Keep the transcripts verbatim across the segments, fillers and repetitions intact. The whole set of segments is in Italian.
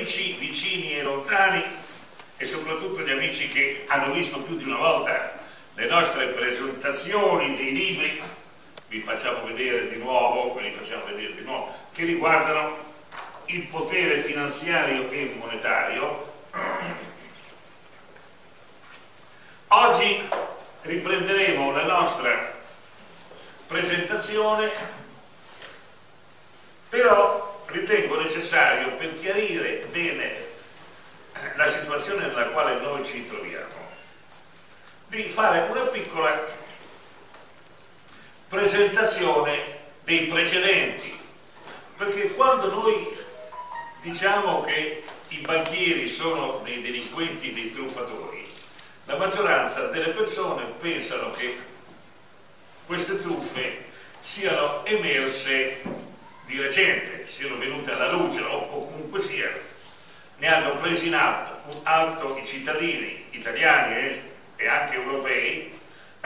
amici vicini e lontani e soprattutto gli amici che hanno visto più di una volta le nostre presentazioni dei libri, vi facciamo vedere di nuovo, ve li facciamo vedere di nuovo, che riguardano il potere finanziario e monetario. Oggi riprenderemo la nostra presentazione, però ritengo necessario, per chiarire bene la situazione nella quale noi ci troviamo, di fare una piccola presentazione dei precedenti, perché quando noi diciamo che i banchieri sono dei delinquenti, dei truffatori, la maggioranza delle persone pensano che queste truffe siano emerse di recente, siano venute alla luce o comunque sia, ne hanno presi in atto, atto i cittadini italiani e, e anche europei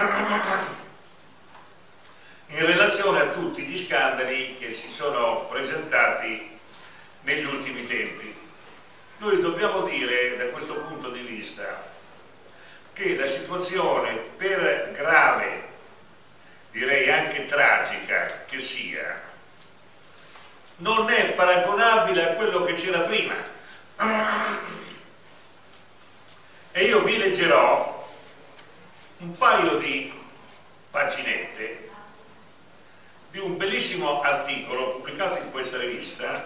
in relazione a tutti gli scandali che si sono presentati negli ultimi tempi. Noi dobbiamo dire da questo punto di vista che la situazione, per grave, direi anche tragica che sia, non è paragonabile a quello che c'era prima. E io vi leggerò un paio di paginette di un bellissimo articolo pubblicato in questa rivista,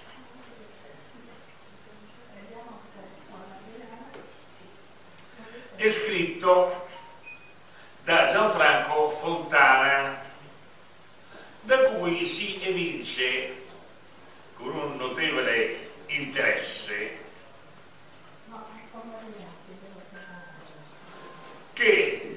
è scritto da Gianfranco Fontana, da cui si evince con un notevole interesse che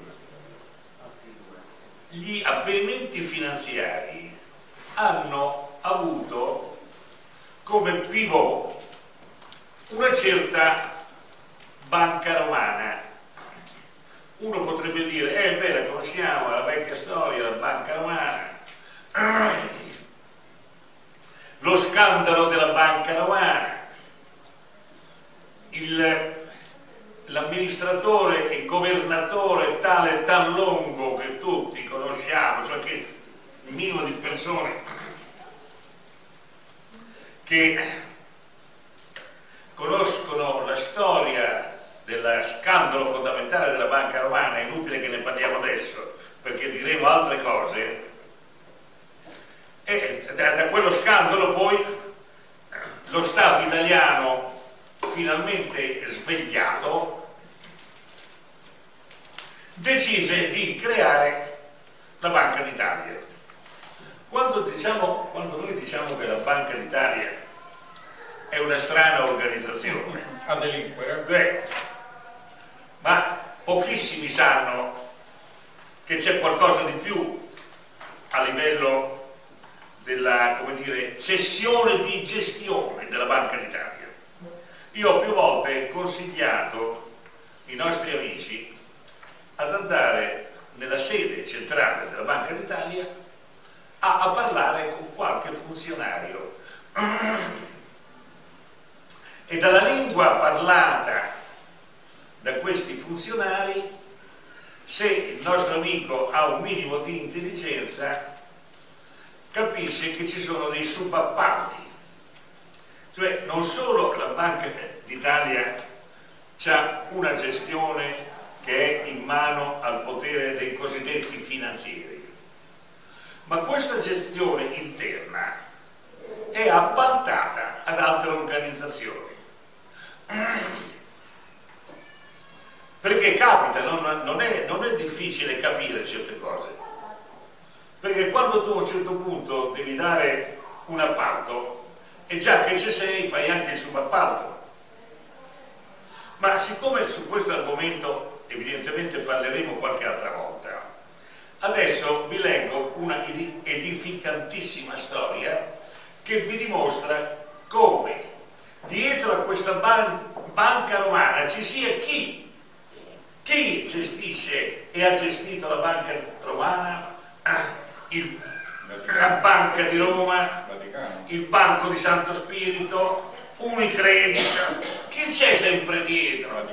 gli avvenimenti finanziari hanno avuto come pivot una certa banca romana. Uno potrebbe dire, eh beh, la conosciamo, la vecchia storia, la banca romana, lo scandalo della banca romana, l'amministratore e governatore tale e tal Longo che tutti conosciamo, cioè che il minimo di persone che conoscono la storia dello scandalo fondamentale della banca romana, è inutile che ne parliamo adesso perché diremo altre cose, e da, da quello scandalo poi lo Stato italiano, finalmente svegliato, decise di creare la Banca d'Italia. Quando, diciamo, quando noi diciamo che la Banca d'Italia è una strana organizzazione a delinquere, beh, ma pochissimi sanno che c'è qualcosa di più a livello della, come dire, cessione di gestione della Banca d'Italia. Io ho più volte consigliato i nostri amici ad andare nella sede centrale della Banca d'Italia a, a parlare con qualche funzionario e dalla lingua parlata da questi funzionari, se il nostro amico ha un minimo di intelligenza, capisce che ci sono dei subappalti. Cioè, non solo la Banca d'Italia ha una gestione che è in mano al potere dei cosiddetti finanzieri, ma questa gestione interna è appaltata ad altre organizzazioni. Perché capita, non, non, è, non è difficile capire certe cose, perché quando tu a un certo punto devi dare un appalto, e già che ci sei fai anche il subappalto. Ma siccome su questo argomento evidentemente parleremo qualche altra volta, adesso vi leggo una edificantissima storia che vi dimostra come dietro a questa ban banca romana ci sia chi chi gestisce e ha gestito la banca romana, il, la Banca di Roma, il Banco di Santo Spirito, Unicredit, chi c'è sempre dietro?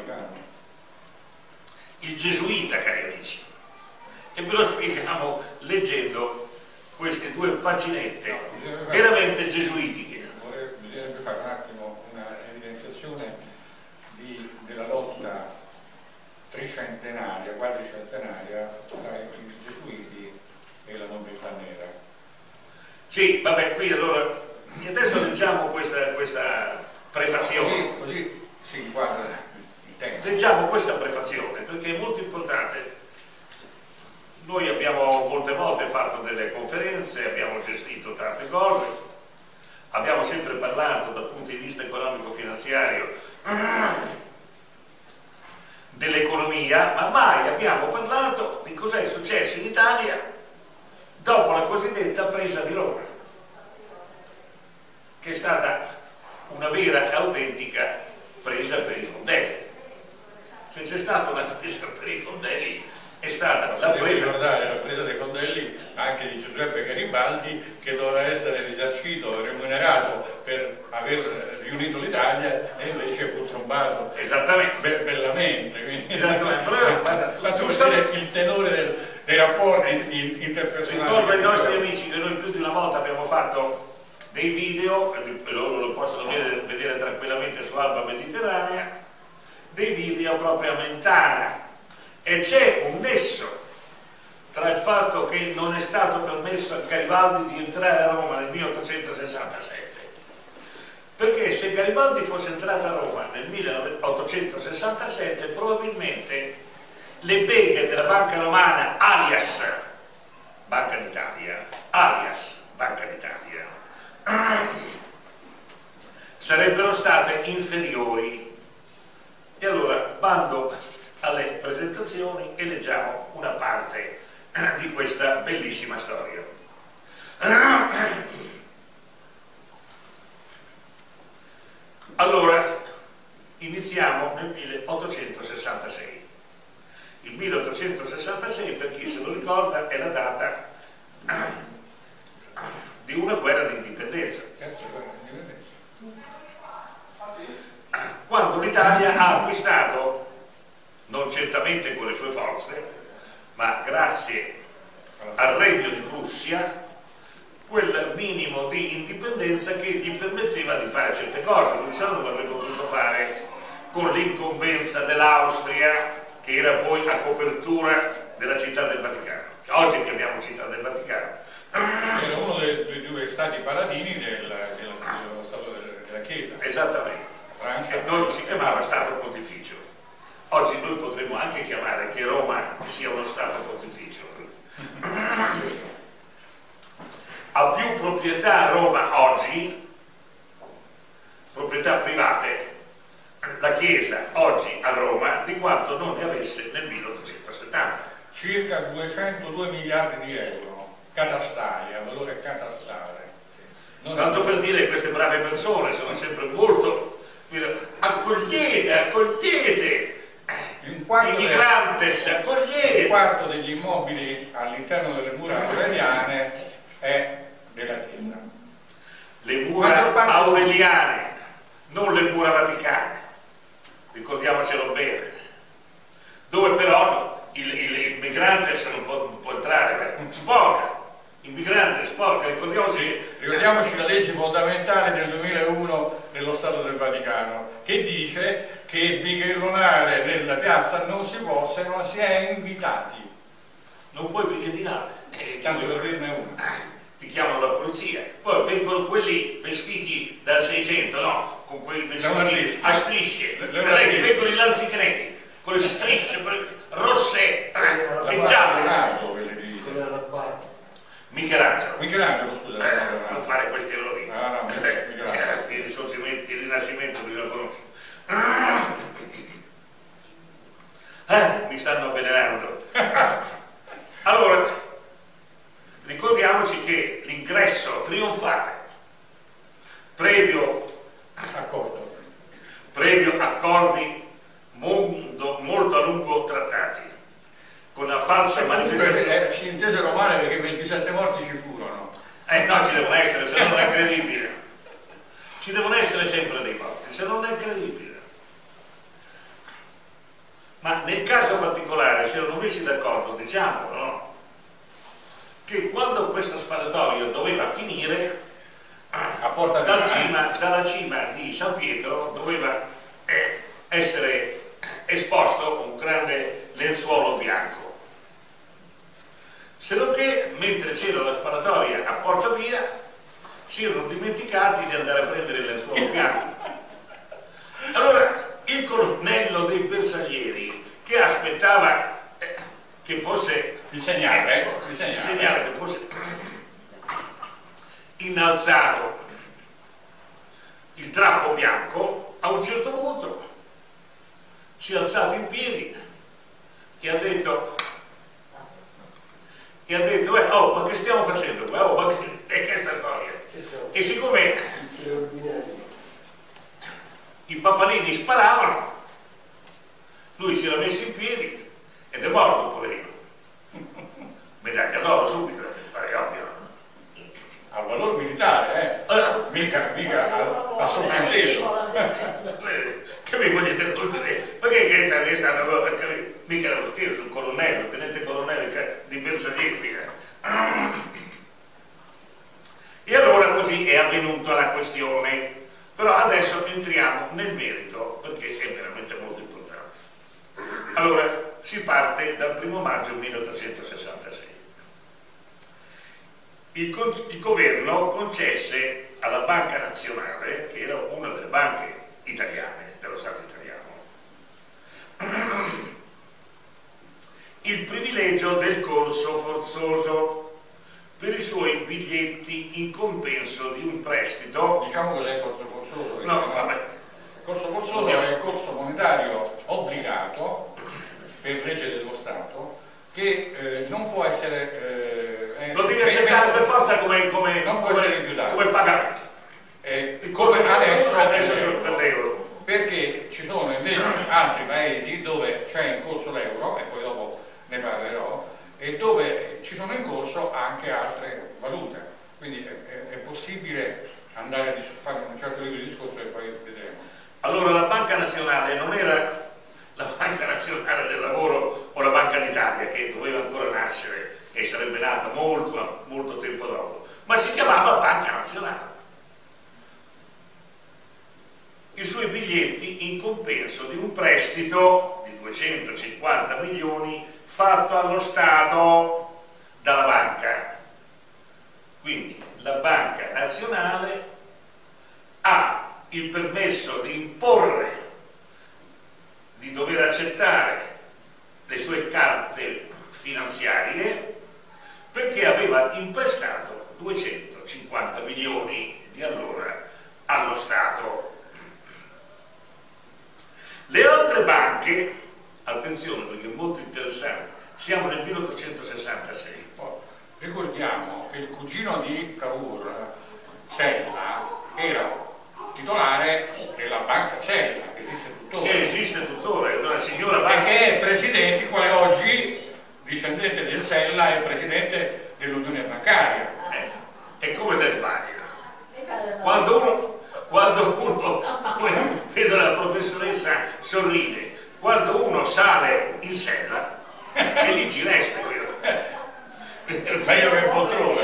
Il gesuita, cari amici. E ve lo spieghiamo leggendo queste due paginette no, veramente gesuitiche. Bisognerebbe fare un attimo una evidenziazione di, della lotta tricentenaria, quadricentenaria tra i gesuiti e la nobiltà nera. Sì, vabbè, qui allora adesso leggiamo questa, questa prefazione. Così, così si inquadra il tema. Leggiamo questa prefazione perché è molto importante. Noi abbiamo molte volte fatto delle conferenze, abbiamo gestito tante cose, abbiamo sempre parlato dal punto di vista economico-finanziario dell'economia, ma mai abbiamo parlato di cosa è successo in Italia dopo la cosiddetta presa di Roma, che è stata una vera e autentica presa per i fondelli. Se c'è stata una presa per i fondelli è stata la Devo presa... ricordare la presa dei fondelli anche di Giuseppe Garibaldi, che doveva essere risarcito e remunerato per aver riunito l'Italia e invece fu trombato esattamente be bellamente. Quindi, esattamente. Però, guarda, giustamente il tenore del, dei rapporti interpersonali. Ricordo ai nostri amici che noi più di una volta abbiamo fatto dei video, e loro lo possono vedere, vedere tranquillamente su Alba Mediterranea, dei video proprio a Mentana. E c'è un nesso tra il fatto che non è stato permesso a Garibaldi di entrare a Roma nel milleottocentosessantasette, perché se Garibaldi fosse entrato a Roma nel milleottocentosessantasette probabilmente le beghe della Banca Romana alias Banca d'Italia alias Banca d'Italia sarebbero state inferiori. E allora bando alle presentazioni e leggiamo una parte di questa bellissima storia. Allora, iniziamo nel milleottocentosessantasei. Il milleottocentosessantasei, per chi se lo ricorda, è la data di una guerra di indipendenza. Quando l'Italia ha acquistato, non certamente con le sue forze, ma grazie al regno di Prussia, quel minimo di indipendenza che gli permetteva di fare certe cose. Non so, non l'avrebbe potuto fare con l'incombenza dell'Austria, che era poi a copertura della città del Vaticano. Cioè, oggi chiamiamo città del Vaticano. Era uno dei, dei due stati paladini del, del, dello Stato della Chiesa. Esattamente. Francia. E noi si chiamava Stato Pontificio. Oggi noi potremmo anche chiamare che Roma sia uno Stato Pontificio. Ha più proprietà Roma oggi, proprietà private, la Chiesa oggi a Roma, di quanto non ne avesse nel milleottocentosettanta. Circa duecentodue miliardi di euro catastali, a valore catastale. Non Tanto per dire che queste brave persone sono sempre molto... accogliete, accogliete! Un I migrantes, accogliete! Un quarto degli immobili all'interno delle mura aureliane è della Chiesa. Le mura aureliane, non le mura vaticane, ricordiamocelo bene, dove però il, il, il migrante non può, non può entrare, sporca, il migrante sporca, ricordiamoci... Ricordiamoci la legge fondamentale del duemilauno dello Stato del Vaticano, che dice che bighellonare nella piazza non si può se non si è invitati. Non puoi bighellonare. Eh, tanto per dirne uno. Ti chiamano la polizia. Poi vengono quelli vestiti dal Seicento, no? Con quei vestiti a strisce. Vengono i lanzicheneti, con le strisce rosse e gialle. Michelangelo. Michelangelo, scusa. Eh, non fare questi errori. No, no, eh, il risorgimento, il rinascimento non lo conosci. Eh, mi stanno avvelenando. Allora, ricordiamoci che l'ingresso trionfale, previo accordo, previo accordi mondo, molto a lungo trattati, con la falsa manifestazione. Eh, si intesero male perché ventisette morti ci furono. Eh no, ci devono essere, se no non è credibile. ci devono essere sempre dei morti, se non è credibile. Ma nel caso particolare si erano messi d'accordo, diciamo, no? Che quando questo sparatorio doveva finire, a porta dal cima, dalla cima di San Pietro doveva eh, essere esposto un grande lenzuolo bianco. Se non che, mentre c'era la sparatoria a Porta Pia, si erano dimenticati di andare a prendere il lenzuolo bianco. Allora, il colonnello dei bersaglieri, che aspettava eh, che fosse il segnale, eh, il segnale. il segnale che fosse innalzato il drappo bianco, a un certo punto si è alzato in piedi e ha detto e ha detto eh, oh, ma che stiamo facendo qua? Oh, ma che è questa storia? E siccome i papalini sparavano, lui si era messo in piedi ed è morto, poverino. Medaglia d'oro subito, pare ovvio. Al valore militare, eh? Allora, mica, mica a, a sottinteso. Che mi volete colpire? Ma che è stata, è stata mica era lo scherzo, un colonnello, un tenente colonnello di bersaglieri. E allora così è avvenuta la questione. Però adesso entriamo nel merito, perché è veramente molto importante. Allora, si parte dal primo maggio milletrecentosessantasei. Il, il governo concesse alla Banca Nazionale, che era una delle banche italiane, dello Stato italiano, il privilegio del corso forzoso per i suoi biglietti in compenso di un prestito. Diciamo cos'è il corso forzoso? No, vabbè. Il corso forzoso è il corso monetario obbligato per legge dello Stato che eh, non può essere eh, lo devi accettare per forza come, come, non può come, essere rifiutato come pagamento. Eh, il corso come adesso, adesso per l'euro, perché ci sono invece altri paesi dove c'è in corso l'euro, e poi dopo ne parlerò, e dove ci sono in corso anche altre valute, quindi è, è possibile andare a fare un certo livello di discorso e poi vedremo. Allora la Banca Nazionale non era la Banca Nazionale del Lavoro o la Banca d'Italia, che doveva ancora nascere e sarebbe nata molto, molto tempo dopo, ma si chiamava Banca Nazionale. I suoi biglietti in compenso di un prestito di duecentocinquanta milioni fatto allo Stato dalla banca. Quindi la Banca Nazionale ha il permesso di imporre, di dover accettare le sue carte finanziarie, perché aveva imprestato duecentocinquanta milioni di allora allo Stato. Le altre banche, attenzione perché è molto interessante, siamo nel milleottocentosessantasei. Ricordiamo che il cugino di Cavour, Sella, era titolare della banca Sella, che esiste tuttora. Che esiste tuttora, è una signora banca. E che è presidente, quale oggi, discendente del Sella, è presidente dell'Unione Bancaria. Eh, e come te sbaglia? Quando uno... Quando uno, vedo la professoressa sorride, quando uno sale in sella, e lì ci resta quello. Meglio che in poltrona.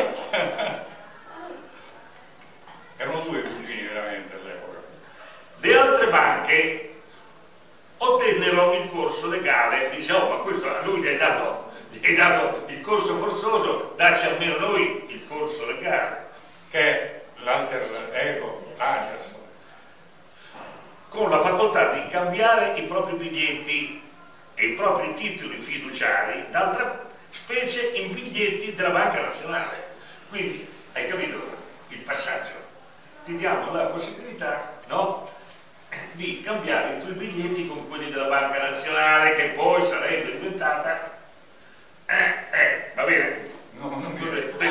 Erano due cugini veramente all'epoca. Le altre banche ottennero il corso legale, diciamo, oh, ma questo a lui gli hai dato, gli hai dato il corso forzoso, dacci almeno noi il corso legale. Che è l'alter ego. Alias. Con la facoltà di cambiare i propri biglietti e i propri titoli fiduciari, d'altra specie in biglietti della Banca Nazionale. Quindi, hai capito il passaggio? Ti diamo la possibilità, no? Di cambiare i tuoi biglietti con quelli della Banca Nazionale, che poi sarebbe diventata eh, eh, va bene? No, non mi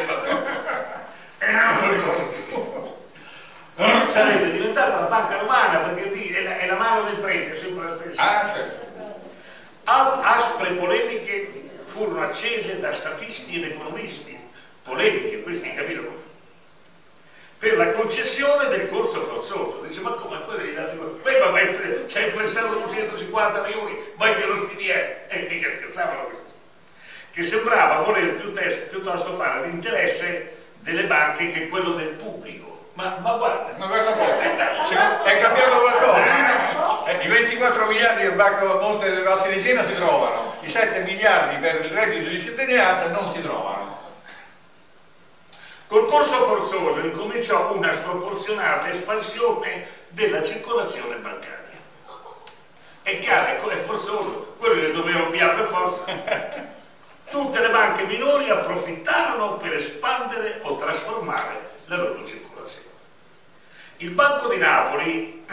sarebbe diventata la banca romana, perché è la, è la mano del prete, è sempre la stessa. Ah, certo. Aspre polemiche furono accese da statisti ed economisti, polemiche, questi capito? per la concessione del corso forzoso. Dice, ma come quello gli dati? Beh, ma vai, c'è il prestato duecentocinquanta milioni, vai che non ti viene. E mica scherzavano questo. Che sembrava voler piuttosto, piuttosto fare l'interesse delle banche che quello del pubblico. Ma, ma guarda, ma guarda un po', è cambiato qualcosa. Eh, I ventiquattro miliardi del Banco Monte delle Vasche di Siena si trovano, i sette miliardi per il reddito di cittadinanza non si trovano. Col corso forzoso incominciò una sproporzionata espansione della circolazione bancaria. È chiaro, è forzoso, quello che dovevano pigliare per forza. Tutte le banche minori approfittarono per espandere o trasformare la loro circolazione. Il Banco di Napoli,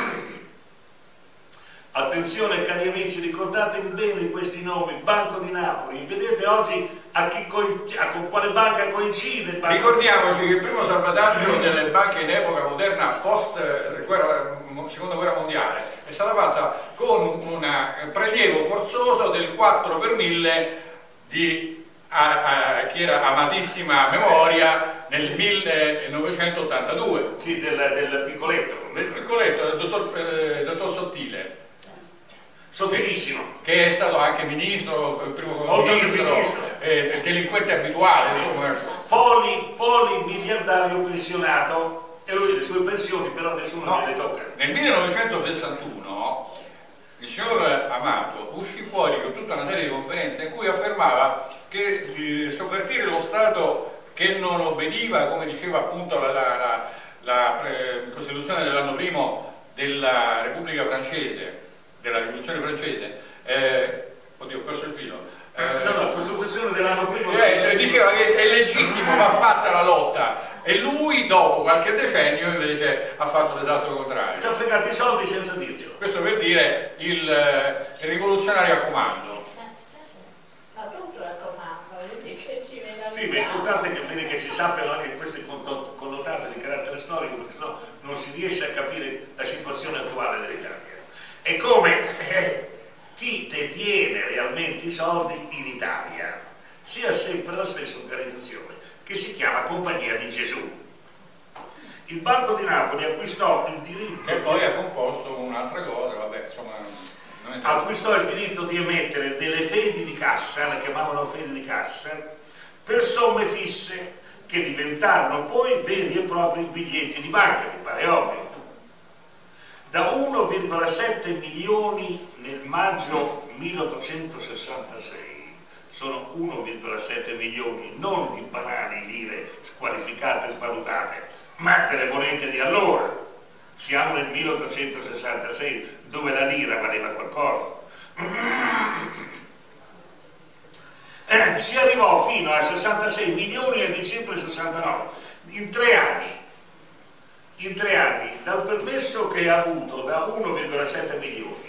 attenzione cari amici, ricordatevi bene questi nomi, Banco di Napoli, vedete oggi a, chi a con quale banca coincide il Banco. Ricordiamoci che il primo salvataggio delle banche in epoca moderna post guerra, seconda guerra mondiale è stata fatta con un prelievo forzoso del quattro per mille di a, a, che era amatissima memoria nel millenovecentottantadue. Sì, del, del piccoletto. Del piccoletto, del dottor, eh, dottor Sottile. Sottilissimo. Che è stato anche ministro, il primo ministro, ministro. Eh, delinquente abituale, insomma. Poli, poli miliardario pensionato, e lui le sue pensioni però nessuno no, le tocca. Nel millenovecentosessantuno il signor Amato uscì fuori con tutta una serie di conferenze in cui affermava che eh, sovvertire lo Stato che non obbediva, come diceva appunto la, la, la, la eh, Costituzione dell'anno primo della Repubblica Francese, della Rivoluzione Francese, eh, oddio ho perso il filo, eh, no, no, la Costituzione dell'anno primo eh, diceva che è legittimo, va fatta la lotta, e lui dopo qualche decennio invece ha fatto l'esatto contrario. Ci ha fregato i soldi senza dircelo. Questo per dire il, il rivoluzionario a comando. Ma tutto a comando, dice ci vede. Sì, ma è importante che, bene che si sappiano anche queste connotate di carattere storico, perché sennò non si riesce a capire la situazione attuale dell'Italia. È come eh, chi detiene realmente i soldi in Italia sia sempre la stessa organizzazione, che si chiama Compagnia di Gesù. Il Banco di Napoli acquistò il diritto... E poi ha composto un'altra cosa, vabbè, insomma... Non è acquistò il diritto di emettere delle fedi di cassa, le chiamavano fedi di cassa, per somme fisse, che diventarono poi veri e propri biglietti di banca, mi pare ovvio. Da uno virgola sette milioni nel maggio milleottocentosessantasei, sono uno virgola sette milioni non di banali lire squalificate e svalutate, ma delle monete di allora. Siamo nel milleottocentosessantasei, dove la lira valeva qualcosa. Eh, si arrivò fino a sessantasei milioni nel dicembre sessantanove, in tre anni. In tre anni, dal permesso che ha avuto da uno virgola sette milioni,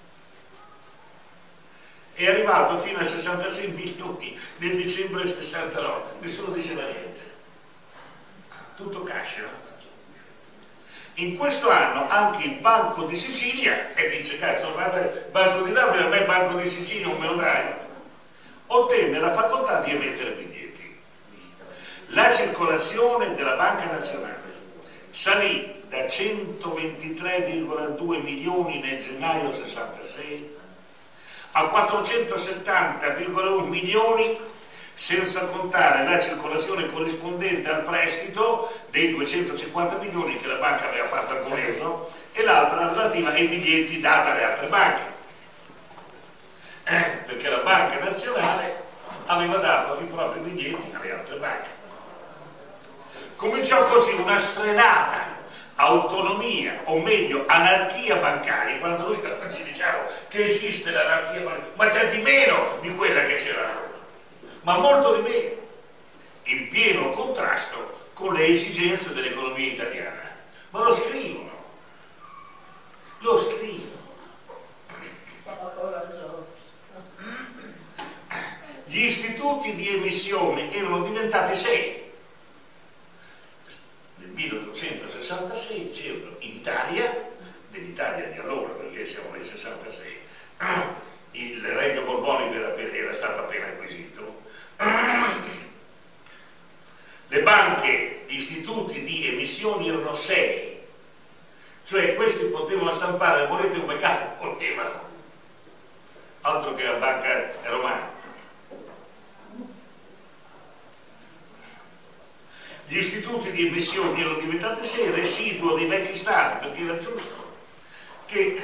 è arrivato fino a sessantasei milioni nel dicembre sessantanove, nessuno diceva niente, tutto cash, no? In questo anno anche il Banco di Sicilia, e dice cazzo, guarda il Banco di Napoli, a me il Banco di Sicilia non me lo dai, ottenne la facoltà di emettere biglietti. La circolazione della Banca Nazionale salì da centoventitré virgola due milioni nel gennaio sessantasei a quattrocentosettanta virgola uno milioni, senza contare la circolazione corrispondente al prestito dei duecentocinquanta milioni che la banca aveva fatto al governo e l'altra relativa ai biglietti dati alle altre banche, eh, perché la Banca Nazionale aveva dato i propri biglietti alle altre banche. Cominciò così una sfrenata autonomia, o meglio anarchia bancaria. Quando noi ci diciamo che esiste l'anarchia bancaria, ma c'è di meno di quella che c'era a Roma, ma molto di meno, in pieno contrasto con le esigenze dell'economia italiana. Ma lo scrivono, lo scrivono. Siamo coraggiosi. Gli istituti di emissione erano diventati sei. Nel milleottocentosessantasei c'erano in Italia, dell'Italia di allora, perché siamo nel sessantasei, il Regno Borbonico era, era stato appena acquisito, le banche, istituti di emissione emissioni erano sei, cioè questi potevano stampare le monete come cazzo potevano, altro che la banca romana. Gli istituti di emissioni erano diventati sei, residuo dei vecchi stati, perché era giusto che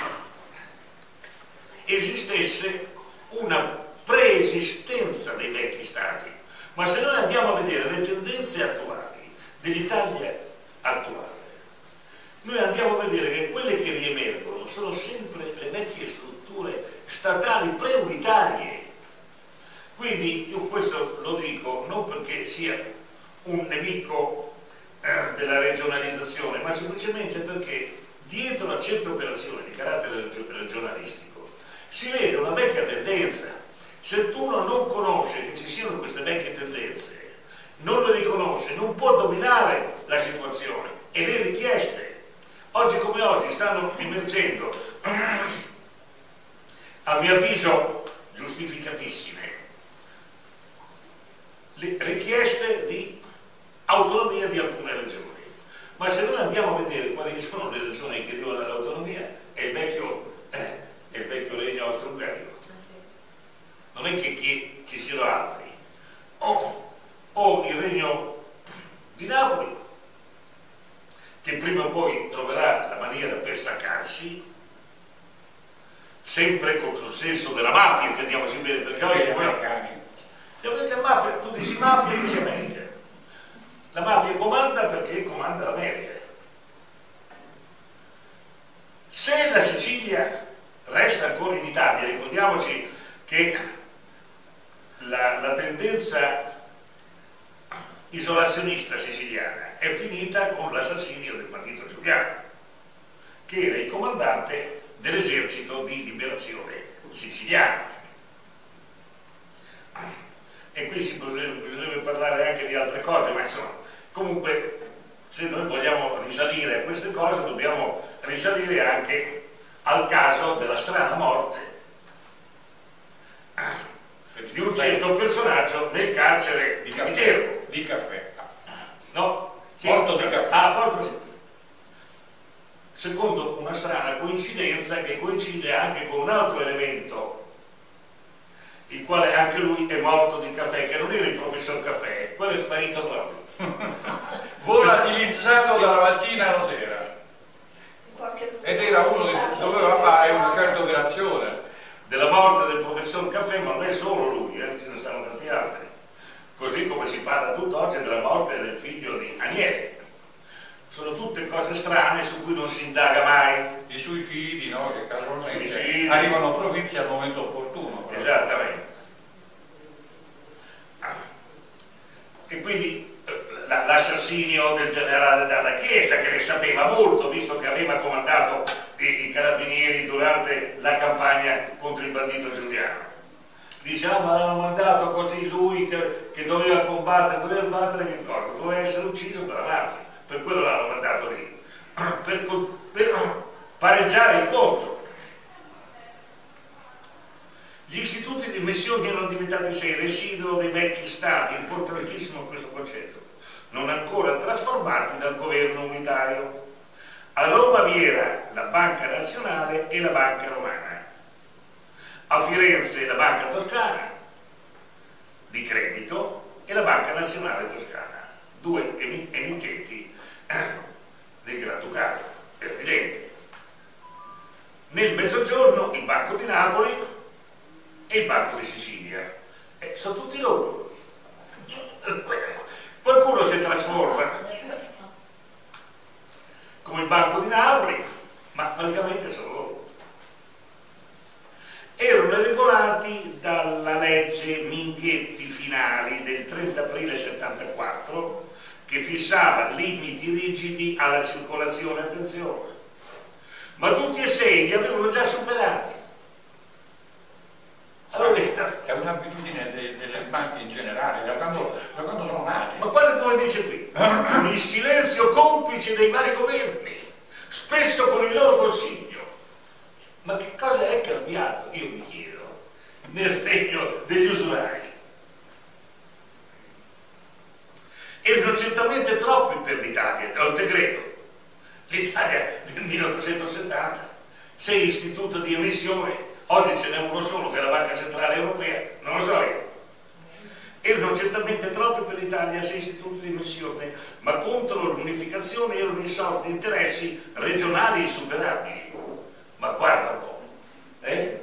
esistesse una preesistenza dei vecchi stati. Ma se noi andiamo a vedere le tendenze attuali dell'Italia attuale, noi andiamo a vedere che quelle che riemergono sono sempre le vecchie strutture statali preunitarie. Quindi io questo lo dico non perché sia un nemico eh, della regionalizzazione, ma semplicemente perché dietro a certe operazioni di carattere regionalistico si vede una vecchia tendenza. Se tu non conosci che ci siano queste vecchie tendenze, non le riconosce, non può dominare la situazione e le richieste. Oggi come oggi stanno emergendo, a mio avviso giustificatissime, le richieste di autonomia di alcune regioni. Ma se noi andiamo a vedere quali sono le regioni che arrivano all'autonomia, è il vecchio, eh, è il vecchio regno austro-ungarico. Non è che chi, ci siano altri. O, o il regno di Napoli, che prima o poi troverà la maniera per staccarsi, sempre con il senso della mafia, intendiamoci bene, perché oggi è perché la mafia, tu dici mafia e dici America. La mafia comanda perché comanda l'America. Se la Sicilia resta ancora in Italia, ricordiamoci che la, la tendenza isolazionista siciliana è finita con l'assassinio del partito Giuliano, che era il comandante dell'esercito di liberazione siciliano. E qui si bisognerebbe, bisognerebbe parlare anche di altre cose, ma insomma, comunque se noi vogliamo risalire a queste cose dobbiamo risalire anche al caso della strana morte di un certo personaggio nel carcere di di caffè, Viterbo. di caffè. No? Sì. Morto di caffè. Ah, proprio sì. Secondo una strana coincidenza che coincide anche con un altro elemento, il quale anche lui è morto di caffè, che non era il professor Caffè, quello è sparito proprio. Volatilizzato dalla mattina alla sera. Ed era uno che doveva fare una certa operazione. Della morte del professor Caffè, ma non è solo lui, eh, ce ne stanno tanti altri. Così come si parla tutt'oggi della morte del figlio di Agnelli. Sono tutte cose strane su cui non si indaga mai. I suicidi, no? Che casualmente Suicidi. arrivano a provincia al momento opportuno. Però. Esattamente. E quindi l'assassinio del generale Dalla Chiesa, che ne sapeva molto, visto che aveva comandato i, i carabinieri durante la campagna contro il bandito Giuliano. Dice, ah, ma l'hanno mandato così lui che, che doveva combattere, voleva battere che cosa? Doveva essere ucciso dalla mafia, per quello l'hanno mandato lì, per, per pareggiare il conto. Gli istituti di missioni erano diventati sei, residuo dei vecchi stati, importantissimo questo concetto, non ancora trasformati dal governo unitario. A Roma vi era la Banca Nazionale e la Banca Romana. A Firenze la Banca Toscana di credito e la Banca Nazionale Toscana, due emittenti del Granducato, è evidente. Nel Mezzogiorno il Banco di Napoli e il Banco di Sicilia, eh, sono tutti loro. Qualcuno si trasforma come il Banco di Napoli, ma praticamente sono loro. Erano regolati dalla legge Minghetti Finali del trenta aprile settantaquattro, che fissava limiti rigidi alla circolazione, attenzione, ma tutti e sei li avevano già superati. Allora, è un'abitudine de, delle banche in generale, da quando, da quando sono nati. ma guarda come dice qui, il silenzio complice dei vari governi, spesso con il loro consiglio. Ma che cosa è cambiato, io mi chiedo, nel regno degli usurai? erano certamente troppi per l'Italia, non te credo. L'Italia del milleottocentosettanta, sei istituto di emissione, oggi ce n'è uno solo che è la Banca Centrale Europea, non lo so io. Erano certamente troppi per l'Italia sei istituti di emissione, ma contro l'unificazione erano insorti interessi regionali insuperabili. Ma guarda un po', eh?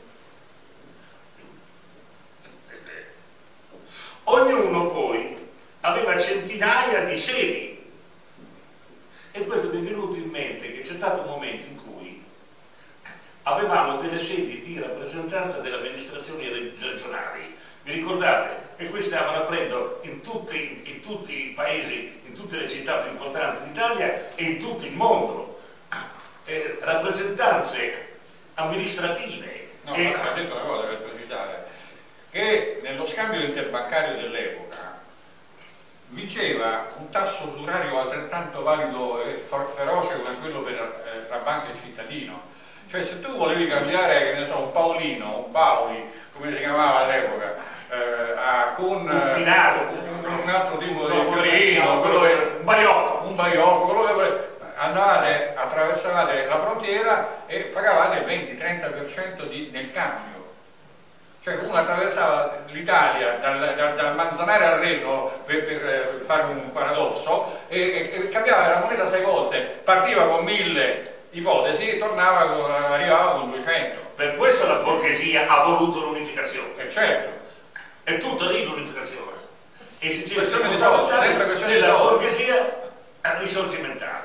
Ognuno poi aveva centinaia di sedi, e questo mi è venuto in mente che c'è stato un momento in cui avevamo delle sedi di rappresentanza delle amministrazioni regionali. Vi ricordate? E queste stavano aprendo in tutti, in tutti i paesi, in tutte le città più importanti d'Italia e in tutto il mondo. Eh, rappresentanze amministrative. No, e... ma ha detto una cosa per precisare, che nello scambio interbancario dell'epoca vinceva un tasso usurario altrettanto valido e feroce come quello per, eh, tra banca e cittadino. Cioè se tu volevi cambiare, che ne so, un Paolino, un Paoli, come si chiamava all'epoca, eh, a, con, un, con un altro tipo no, di fiorino, quello che, un baiocco, un baiocco, quello che andavate, attraversavate la frontiera e pagavate il venti trenta per cento di, nel cambio. Cioè uno attraversava l'Italia dal, dal, dal Manzanare al Reno per, per fare un paradosso e, e, e cambiava la moneta sei volte, partiva con mille ipotesi e tornava con, arrivava con duecento. Per questo la borghesia ha voluto l'unificazione. E certo. È tutta lì l'unificazione. Esigenze Questione di soldi, sempre questione di della soldi. borghesia risorgimentale.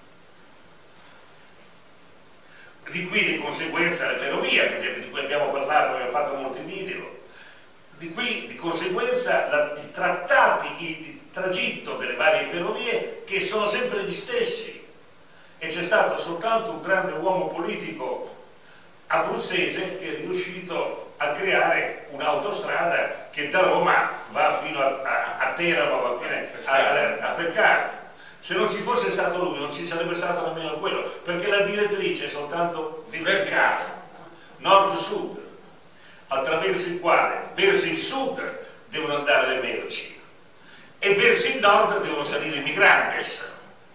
Di qui di conseguenza le ferrovie, ad esempio, di cui abbiamo parlato, abbiamo fatto molti video, di qui di conseguenza la, i trattati, il, il tragitto delle varie ferrovie che sono sempre gli stessi, e c'è stato soltanto un grande uomo politico abruzzese che è riuscito a creare un'autostrada che da Roma va fino a, a, a Teramo, va fino a, a, a Pescara. Se non ci fosse stato lui non ci sarebbe stato nemmeno quello, perché la direttrice è soltanto verticale, nord-sud, attraverso il quale verso il sud devono andare le merci e verso il nord devono salire i migrantes.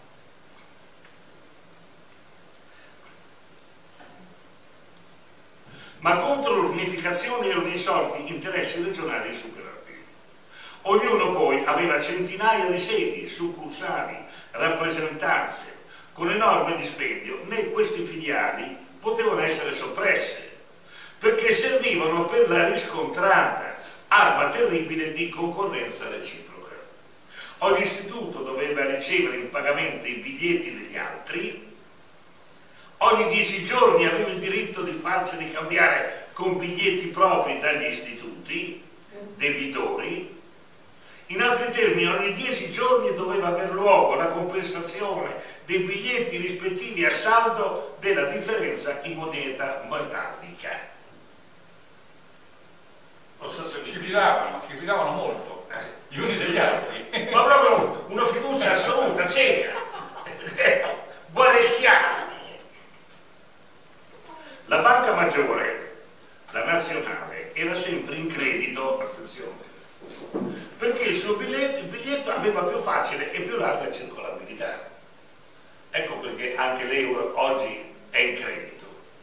Ma contro l'unificazione erano insorti interessi regionali insuperabili. Ognuno poi aveva centinaia di sedi, succursali, rappresentanze, con enorme dispendio, né questi filiali potevano essere soppresse, perché servivano per la riscontrata arma terribile di concorrenza reciproca. Ogni istituto doveva ricevere in pagamento i biglietti degli altri, ogni dieci giorni aveva il diritto di farseli cambiare con biglietti propri dagli istituti debitori. In altri termini, ogni dieci giorni doveva aver luogo la compensazione dei biglietti rispettivi a saldo della differenza in moneta metallica. Non so se Si fidavano, si fidavano molto, gli uni degli altri. Ma proprio una fiducia assoluta, cieca, buone schiavi. La banca maggiore, la nazionale, era sempre in credito, attenzione, perché il suo biglietto, il biglietto aveva più facile e più larga circolabilità. Ecco perché anche l'euro oggi è in credito,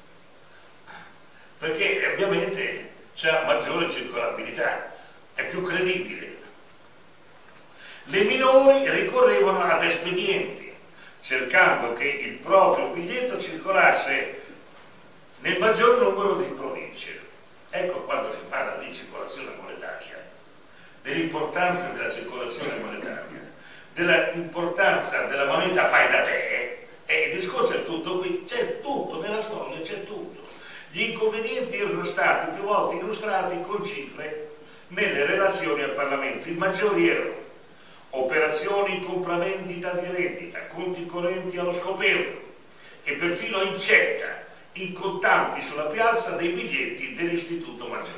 perché ovviamente c'è maggiore circolabilità, è più credibile. Le minori ricorrevano ad espedienti, cercando che il proprio biglietto circolasse nel maggior numero di province. Ecco quando si parla di circolazione monetaria, dell'importanza della circolazione monetaria, dell'importanza della moneta fai da te, e il discorso è tutto qui, c'è tutto, nella storia c'è tutto. Gli inconvenienti erano stati più volte illustrati con cifre nelle relazioni al Parlamento. I maggiori erano operazioni in compravendita di rendita, conti correnti allo scoperto e perfino incetta in contanti sulla piazza dei biglietti dell'Istituto Maggiore.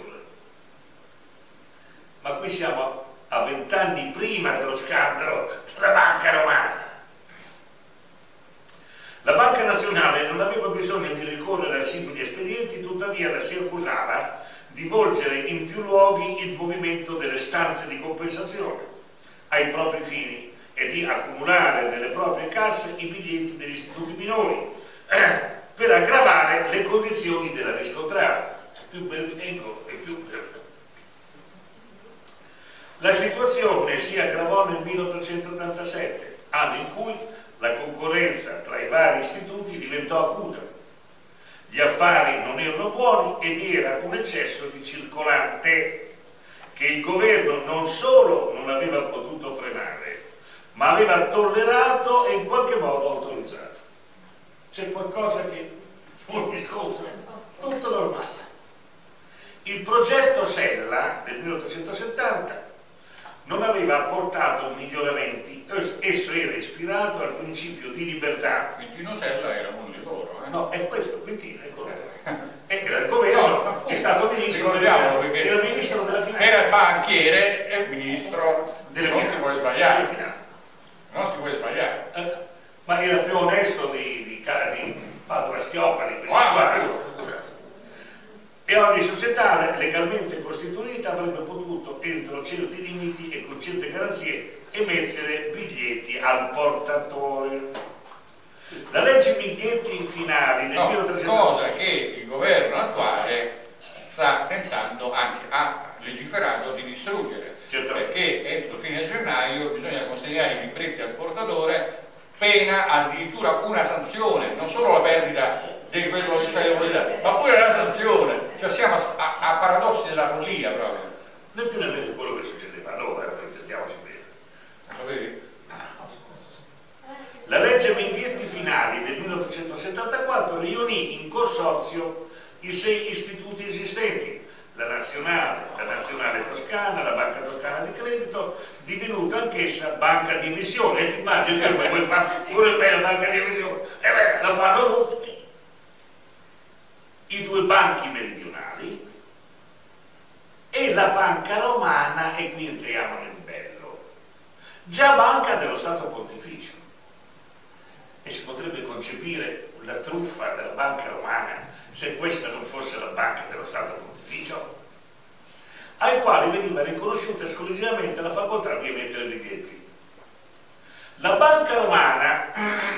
Ma qui siamo a vent'anni prima dello scandalo della Banca Romana. La Banca Nazionale non aveva bisogno di ricorrere a simili espedienti, tuttavia la si accusava di volgere in più luoghi il movimento delle stanze di compensazione, ai propri fini e di accumulare nelle proprie casse i biglietti degli istituti minori eh, per aggravare le condizioni della riscontrata. Più per tempo e più per... La situazione si aggravò nel milleottocentottantasette, anno in cui la concorrenza tra i vari istituti diventò acuta. Gli affari non erano buoni ed era un eccesso di circolante che il governo non solo non aveva potuto frenare, ma aveva tollerato e in qualche modo autorizzato. C'è qualcosa che non mi scontra, tutto normale. Il progetto Sella del milleottocentosettanta non aveva apportato miglioramenti, esso era ispirato al principio di libertà. Quintino Sella era uno di loro, eh? No, è questo, Quintino è quello. Era il governo, no, è stato ministro, ricordiamolo perché era ministro della finanza. Era banchiere e ministro delle non finanze. ti puoi sbagliare. Finanze. Non ti puoi sbagliare. Eh, ma era più onesto di, di, di Padova Schioppa, di questi Ah, qua. E ogni società legalmente costituita avrebbe potuto, entro certi limiti e con certe garanzie, emettere biglietti al portatore. La legge Minchetti finali del No, milleottocento... cosa che il governo attuale sta tentando, anzi ha legiferato di distruggere, Certamente. perché entro fine gennaio bisogna consegnare i libretti al portatore, pena addirittura una sanzione, non solo la perdita di quello che c'è da dare, ma pure la sanzione. Cioè siamo a, a paradossi della follia proprio. Né più né meno quello che succedeva allora, intendiamoci bene. Lo vedi? La legge Minghetti finali del milleottocentosettantaquattro riunì in consorzio i sei istituti esistenti, la nazionale, la nazionale toscana, la banca toscana di credito, divenuta anch'essa banca di emissione. E ti immagini che poi fa pure me la banca di emissione, e beh, la fanno tutti. I due banchi meridionali e la banca romana, e qui entriamo nel bello, già banca dello Stato Pontificio. E si potrebbe concepire la truffa della banca romana se questa non fosse la banca dello Stato Pontificio, ai quali veniva riconosciuta esclusivamente la facoltà di emettere biglietti. La banca romana,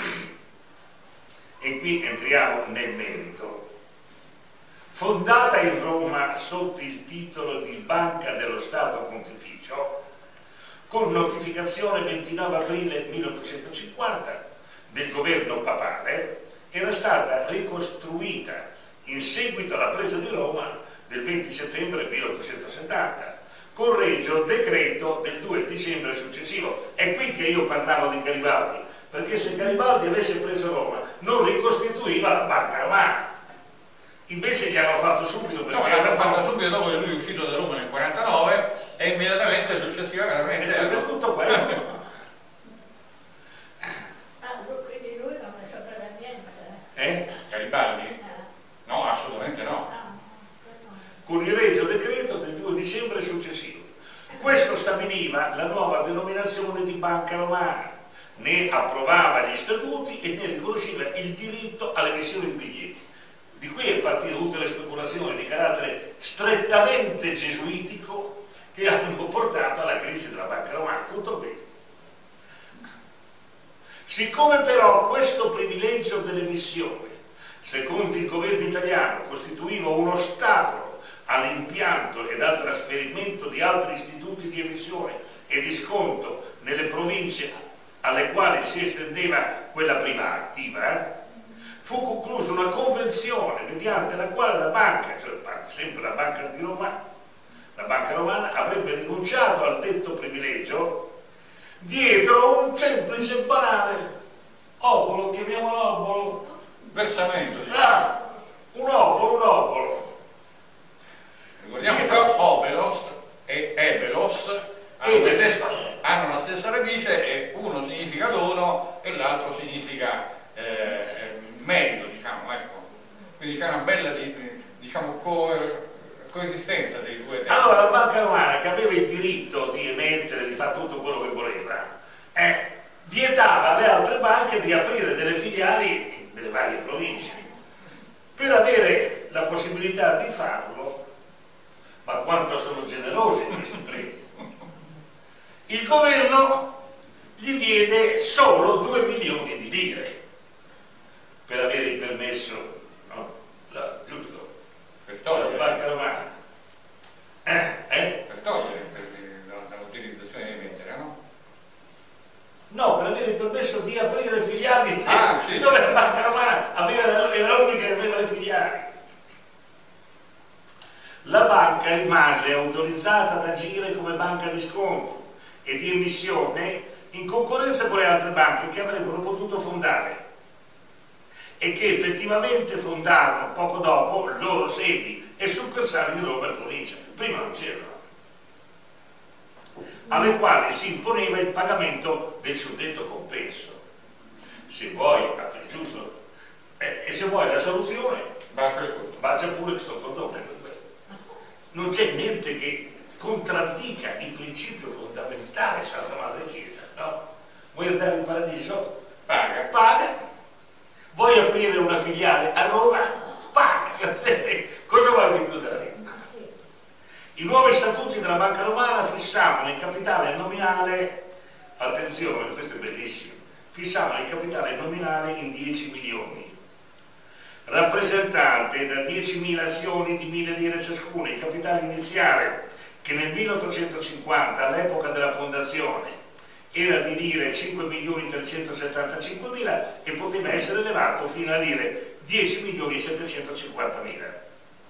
e qui entriamo nel merito, fondata in Roma sotto il titolo di Banca dello Stato Pontificio, con notificazione ventinove aprile milleottocentocinquanta del governo papale, era stata ricostruita in seguito alla presa di Roma del venti settembre milleottocentosettanta, con regio decreto del due dicembre successivo. È qui che io parlavo di Garibaldi, perché se Garibaldi avesse preso Roma non ricostituiva la banca romana. Invece gli hanno fatto subito, No, l'hanno fatto subito dopo che lui è uscito da Roma nel quarantanove e immediatamente successivamente è tutto quello. Ah, quindi lui non ne sapeva niente. Eh? Garibaldi? Eh. No, assolutamente no. Ah, Con il regio decreto del due dicembre successivo. Questo stabiliva la nuova denominazione di banca romana, ne approvava gli statuti e ne riconosceva il diritto all'emissione di biglietti. Di qui è partita tutte le speculazioni di carattere strettamente gesuitico che hanno portato alla crisi della banca romana. Tutto bene. Siccome però questo privilegio dell'emissione, secondo il governo italiano, costituiva un ostacolo all'impianto ed al trasferimento di altri istituti di emissione e di sconto nelle province alle quali si estendeva quella prima attiva, eh, fu conclusa una convenzione mediante la quale la banca, cioè sempre la banca di Roma, la banca romana, avrebbe rinunciato al detto privilegio dietro un semplice banale obolo, chiamiamolo obolo, Versamento, diciamo. ah, un obolo, un obolo. Ricordiamo che obelos e ebelos hanno la, stessa, hanno la stessa radice e uno significa dono e l'altro significa eh, merito, diciamo, ecco. Quindi c'è una bella, diciamo, co coesistenza dei due termini. Allora la banca romana, che aveva il diritto di emettere, di fare tutto quello che voleva, eh, vietava alle altre banche di aprire delle filiali nelle varie province. Per avere la possibilità di farlo, ma quanto sono generosi questi preti, Il governo gli diede solo due milioni di lire per avere il permesso, no? La, giusto? Per togliere. La banca romana. Eh? Eh? Per togliere dall'utilizzazione dei mettere, no? No, per avere il permesso di aprire filiali ah, sì, dove sì. la banca romana aveva, era l'unica che aveva le filiali. La banca rimase autorizzata ad agire come banca di sconto e di emissione in concorrenza con le altre banche che avrebbero potuto fondare e che effettivamente fondarono poco dopo loro sedi e succursali in Roma e provincia. Prima non c'erano, alle quali si imponeva il pagamento del suddetto compenso. Se vuoi, giusto? Eh, e se vuoi la soluzione, bacia pure questo condono. Non c'è niente che contraddica il principio fondamentale Santa Madre Chiesa, no? Vuoi andare in paradiso? Paga. Paga. Vuoi aprire una filiale a Roma? Paga. Cosa vuoi di più da lì? I nuovi statuti della Banca Romana fissavano il capitale nominale, attenzione, questo è bellissimo, fissavano il capitale nominale in dieci milioni, rappresentante da diecimila azioni di mille lire ciascuna. Il capitale iniziale, che nel milleottocentocinquanta, all'epoca della fondazione, era di lire cinque milioni trecentosettantacinquemila e poteva essere elevato fino a lire dieci milioni settecentocinquantamila.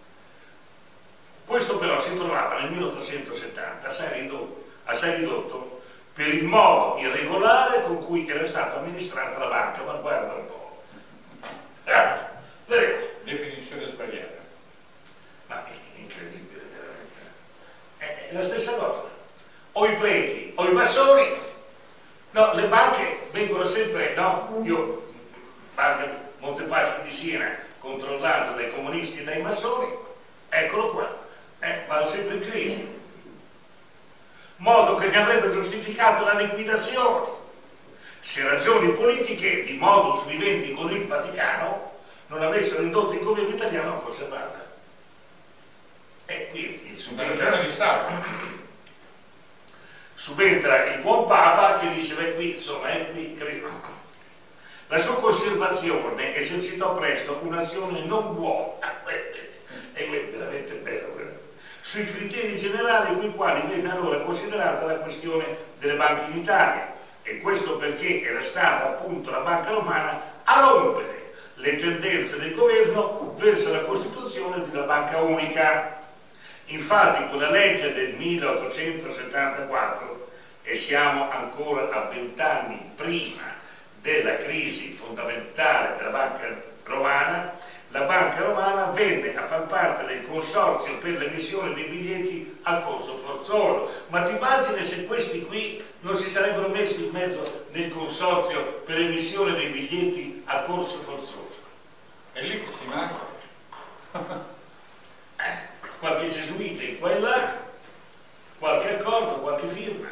Questo però si trovava nel milleottocentosettanta assai ridotto, assai ridotto per il modo irregolare con cui era stata amministrata la banca. Ma guarda un po'. Ah, definizione sbagliata. Ma è incredibile, veramente. È la stessa cosa. O i preti o i massoni. No, le banche vengono sempre, no? Io, banca Montepaschi di Siena, controllato dai comunisti e dai massoni, eccolo qua. Eh, vanno sempre in crisi, modo che avrebbe giustificato la liquidazione se ragioni politiche di modus vivendi con il Vaticano non avessero indotto il governo italiano a conservarla. E quindi subentra, di Stato. subentra il buon Papa che dice: beh, qui insomma, eh, qui credo. La sua conservazione esercitò presto un'azione non buona, e è veramente bello, sui criteri generali con i quali venne allora considerata la questione delle banche in Italia, e questo perché era stata appunto la Banca Romana a rompere le tendenze del governo verso la costituzione di una banca unica. Infatti con la legge del milleottocentosettantaquattro, e siamo ancora a vent'anni prima della crisi fondamentale della Banca Romana, la Banca Romana venne a far parte del consorzio per l'emissione dei biglietti a corso forzoso. Ma ti immagini se questi qui non si sarebbero messi in mezzo nel consorzio per l'emissione dei biglietti a corso forzoso? È lì che si manca. Eh, qualche gesuita in qua e là, qualche accordo, qualche firma.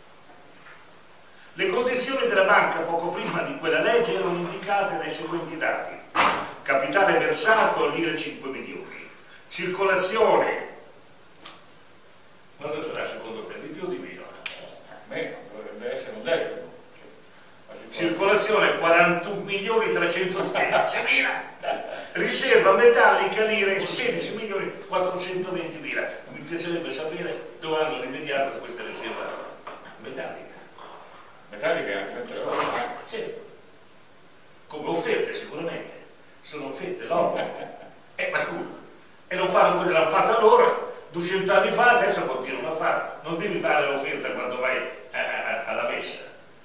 Le condizioni della banca poco prima di quella legge erano indicate dai seguenti dati: capitale versato lire cinque milioni, circolazione, quando sarà secondo te, di più o di meno? Meno, dovrebbe essere un decimo. Circolazione quarantuno milioni trecentotrentadicimila, riserva metallica lire sedici milioni quattrocentoventimila. Mi piacerebbe sapere dove hanno rimediato questa riserva metallica. Metallica è a Certo, come offerte sicuramente. Sono offerte loro. Eh, ma scusa, e non fanno quello che l'hanno fatto allora, duecento anni fa, adesso continuano a fare. Non devi fare l'offerta quando vai a, a, alla messa.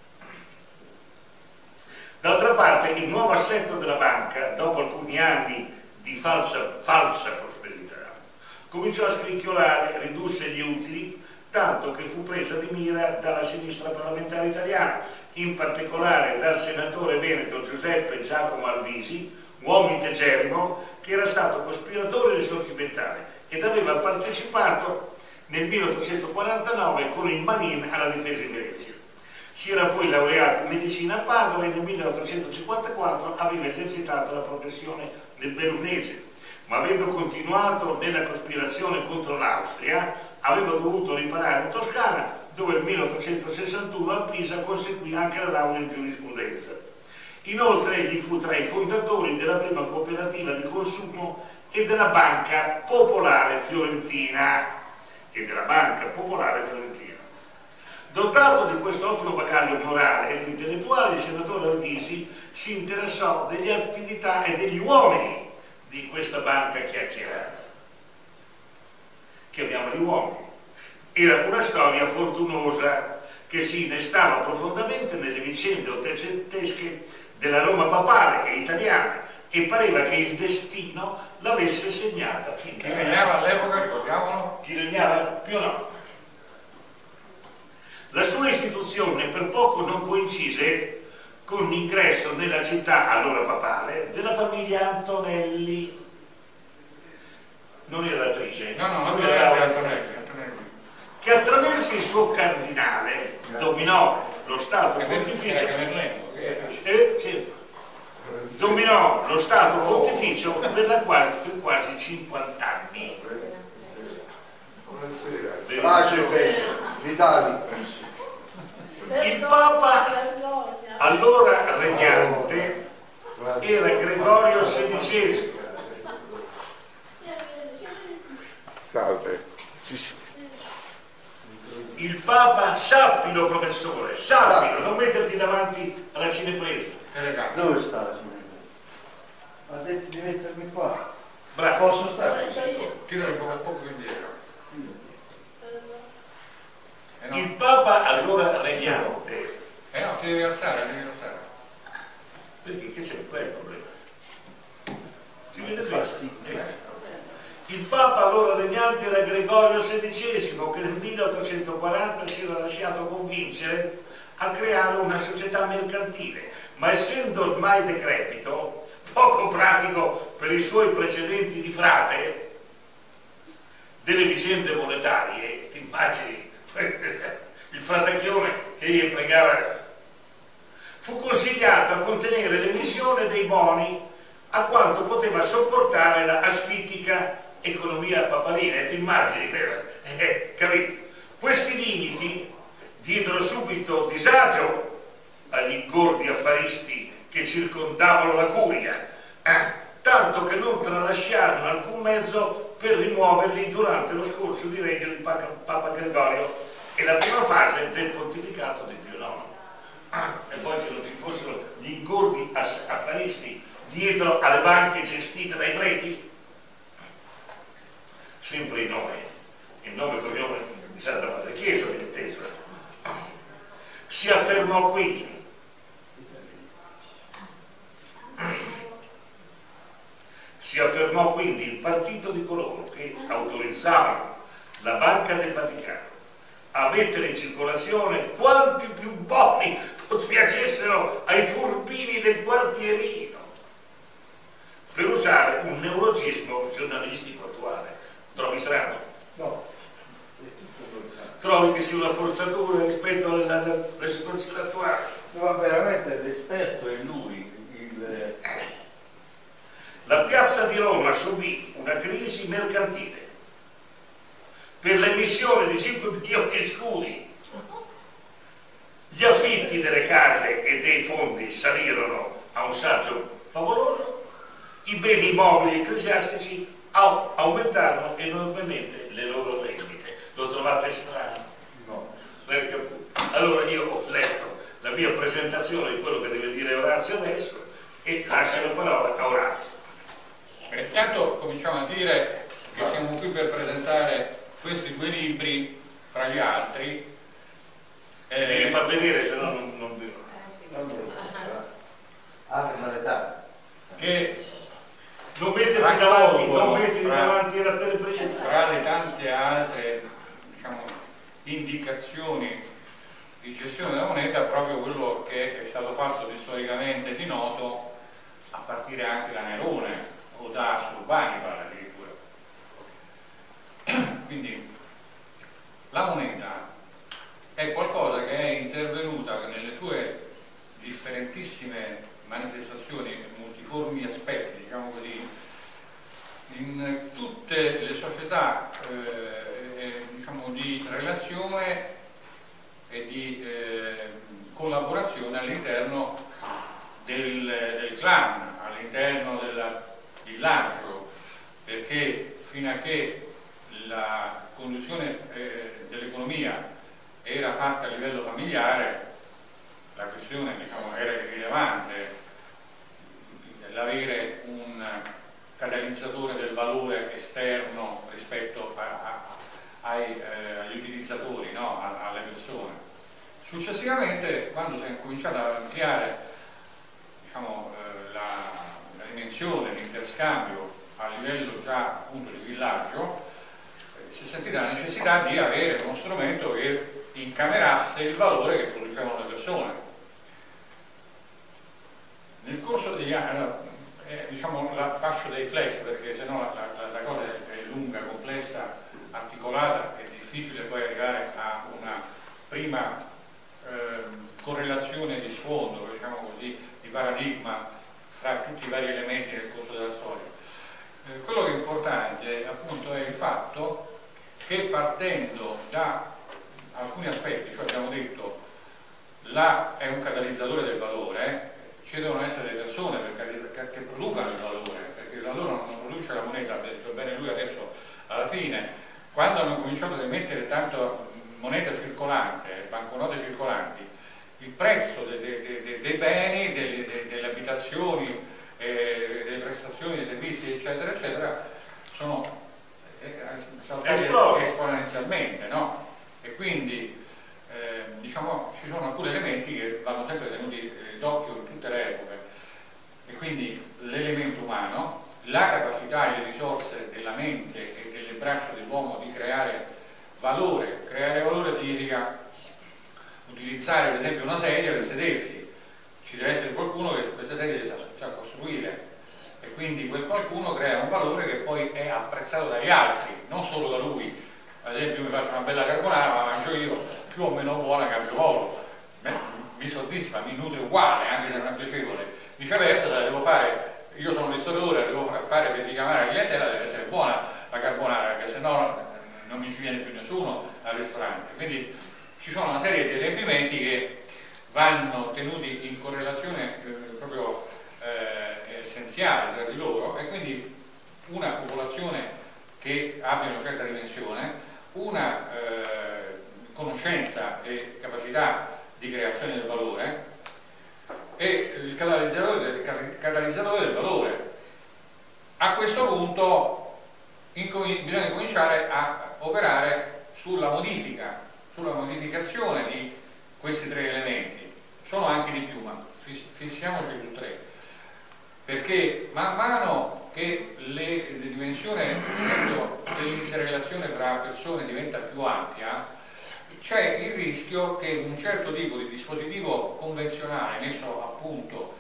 D'altra parte, il nuovo assetto della banca, dopo alcuni anni di falsa, falsa prosperità, cominciò a scricchiolare, ridusse gli utili, tanto che fu presa di mira dalla sinistra parlamentare italiana, in particolare dal senatore veneto Giuseppe Giacomo Alvisi, uomo integerrimo, che era stato cospiratore risorgimentale ed aveva partecipato nel milleottocentoquarantanove con il Manin alla difesa di Venezia. Si era poi laureato in medicina a Padova e nel milleottocentocinquantaquattro aveva esercitato la professione del bellunese, ma avendo continuato nella cospirazione contro l'Austria aveva dovuto riparare in Toscana, dove nel milleottocentosessantuno a Pisa conseguì anche la laurea in giurisprudenza. Inoltre egli fu tra i fondatori della prima cooperativa di consumo e della Banca Popolare Fiorentina e della Banca Popolare Fiorentina. Dotato di questo ottimo bagaglio morale ed intellettuale, il senatore Alvisi si interessò delle attività e degli uomini di questa banca chiacchierata. Chiamiamoli uomini. Era una storia fortunosa che si innestava profondamente nelle vicende ottocentesche della Roma papale e italiana, e pareva che il destino l'avesse segnata fin da Chi regnava all'epoca, ricordiamolo? Chi regnava? Più no. La sua istituzione per poco non coincise con l'ingresso nella città allora papale della famiglia Antonelli. Non era l'attrice? No, no, non era era Antonelli, Antonelli. Che attraverso il suo cardinale dominò lo Stato Pontificio e sì, dominò lo Stato Pontificio per, la quasi, per quasi cinquanta anni. Pace, Vitali. Il Papa allora regnante era Gregorio sedicesimo. Salve. Il Papa, sappilo professore, sappilo, non metterti davanti alla cinepresa. Dove sta la cinepresa? Ha detto di mettermi qua. Bravo. Posso stare? Tiro un po' un po' più indietro. Eh no. Il Papa allora regnante. Eh no, ti devi alzare, devi alzare. Perché che c'è? Qual è il problema? Si vede Fastidio. bene. Il Papa allora regnante era Gregorio sedicesimo, che nel milleottocentoquaranta si era lasciato convincere a creare una società mercantile, ma essendo ormai decrepito, poco pratico per i suoi precedenti di frate, delle vicende monetarie, ti immagini il fratacchione che gli fregava, fu consigliato a contenere l'emissione dei boni a quanto poteva sopportare la asfittica economia papalina. E ti immagini, eh, capito? Questi limiti diedero subito disagio agli ingordi affaristi che circondavano la curia, eh, tanto che non tralasciarono alcun mezzo per rimuoverli durante lo scorcio di regno di Papa Gregorio e la prima fase del pontificato di Pio nono. Ah, e poi che non ci fossero gli ingordi affaristi dietro alle banche gestite dai preti. Sempre il nome, il nome e cognome di Santa Madre Chiesa, ben inteso. Si affermò quindi si affermò quindi il partito di coloro che autorizzavano la Banca del Vaticano a mettere in circolazione quanti più boni piacessero ai furbini del quartierino, per usare un neologismo giornalistico attuale. Trovi strano? No. Trovi che sia una forzatura rispetto alla, alla, alla situazione attuale? No, veramente l'esperto è lui. Il... La piazza di Roma subì una crisi mercantile per l'emissione di cinque milioni di scudi. Gli affitti delle case e dei fondi salirono a un saggio favoloso, i beni immobili ecclesiastici aumentarono enormemente le loro rendite. Lo trovate strano? No. Perché, allora io ho letto la mia presentazione di quello che deve dire Orazio adesso e lascio la parola a Orazio. E intanto cominciamo a dire che siamo qui per presentare questi due libri fra gli altri. Eh, devi far vedere, se no non, non vedo. Ah, l'età. Che non mettiti davanti, non mettiti davanti alla telepresenza. Tra le tante altre, diciamo, indicazioni di gestione della moneta, proprio quello che è stato fatto storicamente di noto a partire anche da Nerone o da Assurbanipal addirittura. Quindi la moneta è qualcosa che è intervenuta nelle sue differentissime manifestazioni, multiformi aspetti, diciamo così, in tutte le società eh, diciamo di relazione di eh, collaborazione all'interno del, del clan, all'interno del villaggio, perché fino a che la conduzione eh, dell'economia era fatta a livello familiare, la questione, diciamo, era irrilevante l'avere un catalizzatore del valore esterno rispetto a, a, ai, eh, agli utilizzatori, no? a, alle persone. Successivamente, quando si è cominciato ad ampliare, diciamo, eh, la, la dimensione, l'interscambio a livello già appunto di villaggio, eh, si è sentita la necessità di avere uno strumento che incamerasse il valore che producevano le persone. Nel corso degli anni, allora, eh, diciamo, la faccio dei flash perché sennò la, la, la cosa è lunga, complessa, articolata, è difficile poi arrivare a una prima eh, correlazione di sfondo, diciamo così, di paradigma fra tutti i vari elementi nel corso della storia. Eh, quello che è importante appunto è il fatto che partendo da alcuni aspetti, cioè abbiamo detto là è un catalizzatore del valore, ci devono essere le persone perché, che producano il valore, perché il valore non produce la moneta, ha detto bene lui adesso alla fine, quando hanno cominciato ad emettere tanto moneta circolante, banconote circolanti, il prezzo de, de, de, dei beni, delle, de, delle abitazioni, eh, delle prestazioni, dei servizi, eccetera, eccetera, sono eh, saltati esponenzialmente, no? E quindi eh, diciamo ci sono alcuni elementi che vanno sempre tenuti eh, d'occhio in tutte le epoche, e quindi l'elemento umano, la capacità e le risorse della mente e delle braccia dell'uomo di creare valore. Creare valore significa utilizzare ad esempio una sedia per sedersi, ci deve essere qualcuno che questa sedia sa, sa costruire, e quindi quel qualcuno crea un valore che poi è apprezzato dagli altri, non solo da lui. Ad esempio io mi faccio una bella carbonara, ma la mangio io, più o meno buona cambio volo, mi soddisfa, mi nutre uguale, anche se non è piacevole. Viceversa, se la devo fare, io sono un ristoratore, la devo fare per richiamare la clientela, deve essere buona la carbonara, perché sennò non mi ci viene più nessuno al ristorante. Quindi ci sono una serie di adempimenti che vanno tenuti in correlazione eh, proprio eh, essenziale tra di loro, e quindi una popolazione che abbia una certa dimensione, una eh, conoscenza e capacità di creazione del valore, e il catalizzatore del, catalizzatore del valore. A questo punto bisogna cominciare a operare sulla modifica, sulla modificazione di questi tre elementi. Sono anche di più, ma fissiamoci su tre, perché man mano che le, le dimensione dell'interrelazione fra persone diventa più ampia, c'è il rischio che un certo tipo di dispositivo convenzionale messo a punto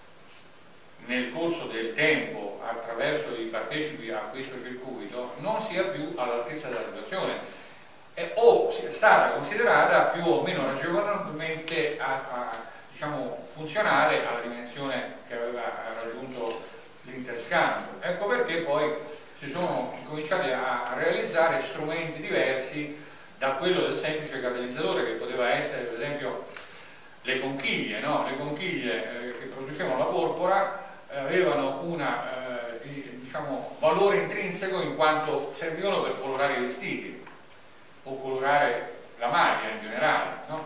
nel corso del tempo attraverso i partecipi a questo circuito non sia più all'altezza della situazione, eh, o sia stata considerata più o meno ragionevolmente a, a, diciamo, funzionale alla dimensione che aveva raggiunto l'interscambio. Ecco perché poi si sono cominciati a realizzare strumenti diversi da quello del semplice catalizzatore, che poteva essere per esempio le conchiglie, no? Le conchiglie eh, che producevano la porpora eh, avevano un eh, diciamo, valore intrinseco in quanto servivano per colorare i vestiti o colorare la maglia in generale, no?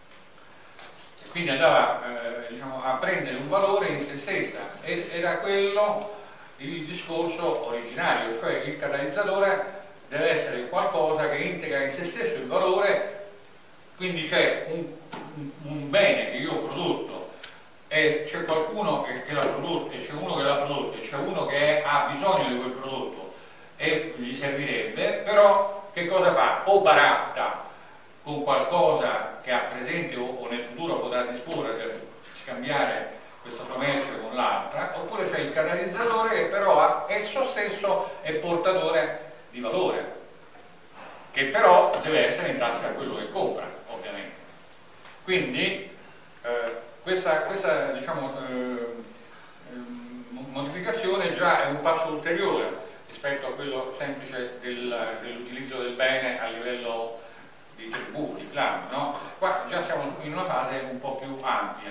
E quindi andava eh, diciamo, a prendere un valore in se stessa, ed era quello il discorso originario, cioè il catalizzatore deve essere qualcosa che integra in se stesso il valore, quindi c'è un, un, un bene che io ho prodotto e c'è qualcuno che, che l'ha prodotto, e c'è uno che l'ha prodotto, e c'è uno che ha bisogno di quel prodotto e gli servirebbe, però che cosa fa? O baratta con qualcosa che ha presente o, o nel futuro potrà disporre per scambiare questa sua merce con l'altra, oppure c'è il catalizzatore che però ha, esso stesso è portatore di valore, che però deve essere in tasca a quello che compra, ovviamente. Quindi eh, questa, questa diciamo, eh, modificazione già è un passo ulteriore rispetto a quello semplice del, dell'utilizzo del bene a livello di tribù, di clan, no? qua già siamo in una fase un po' più ampia.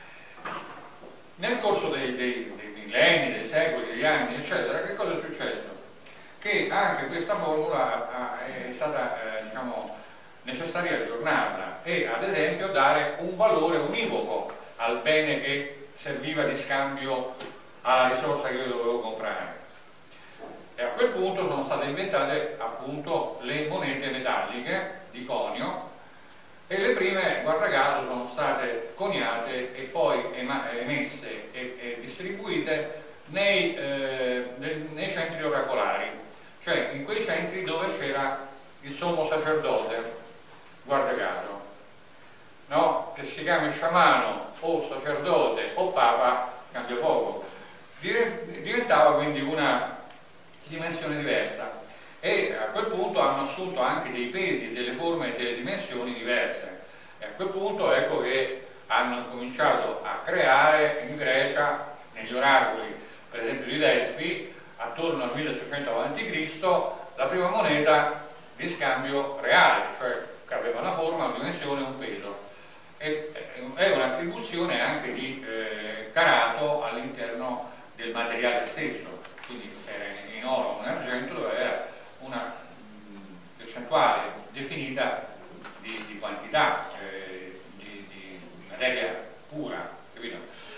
Nel corso dei, dei, dei millenni, dei secoli, degli anni, eccetera, che cosa è successo? Che anche questa formula è stata eh, diciamo, necessario aggiornarla e ad esempio dare un valore univoco al bene che serviva di scambio alla risorsa che io dovevo comprare. E a quel punto sono state inventate appunto le monete metalliche di conio e le prime, guarda caso, sono state coniate e poi emesse e, e distribuite nei, eh, nei, nei centri oracolari, cioè in quei centri dove c'era il sommo sacerdote, guarda caso, no? Che si chiami sciamano o sacerdote o papa, cambia poco, diventava quindi una dimensione diversa e a quel punto hanno assunto anche dei pesi, delle forme e delle dimensioni diverse e a quel punto ecco che hanno cominciato a creare in Grecia, negli oracoli per esempio di Delfi, attorno al milleseicento avanti Cristo, la prima moneta di scambio reale, cioè che aveva una forma, una dimensione e un peso. E, è un'attribuzione anche di eh, carato all'interno del materiale stesso, quindi era in oro o in argento dove era una mh, percentuale definita di, di quantità eh, di, di materia pura, capito?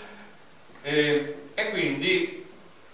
E, e quindi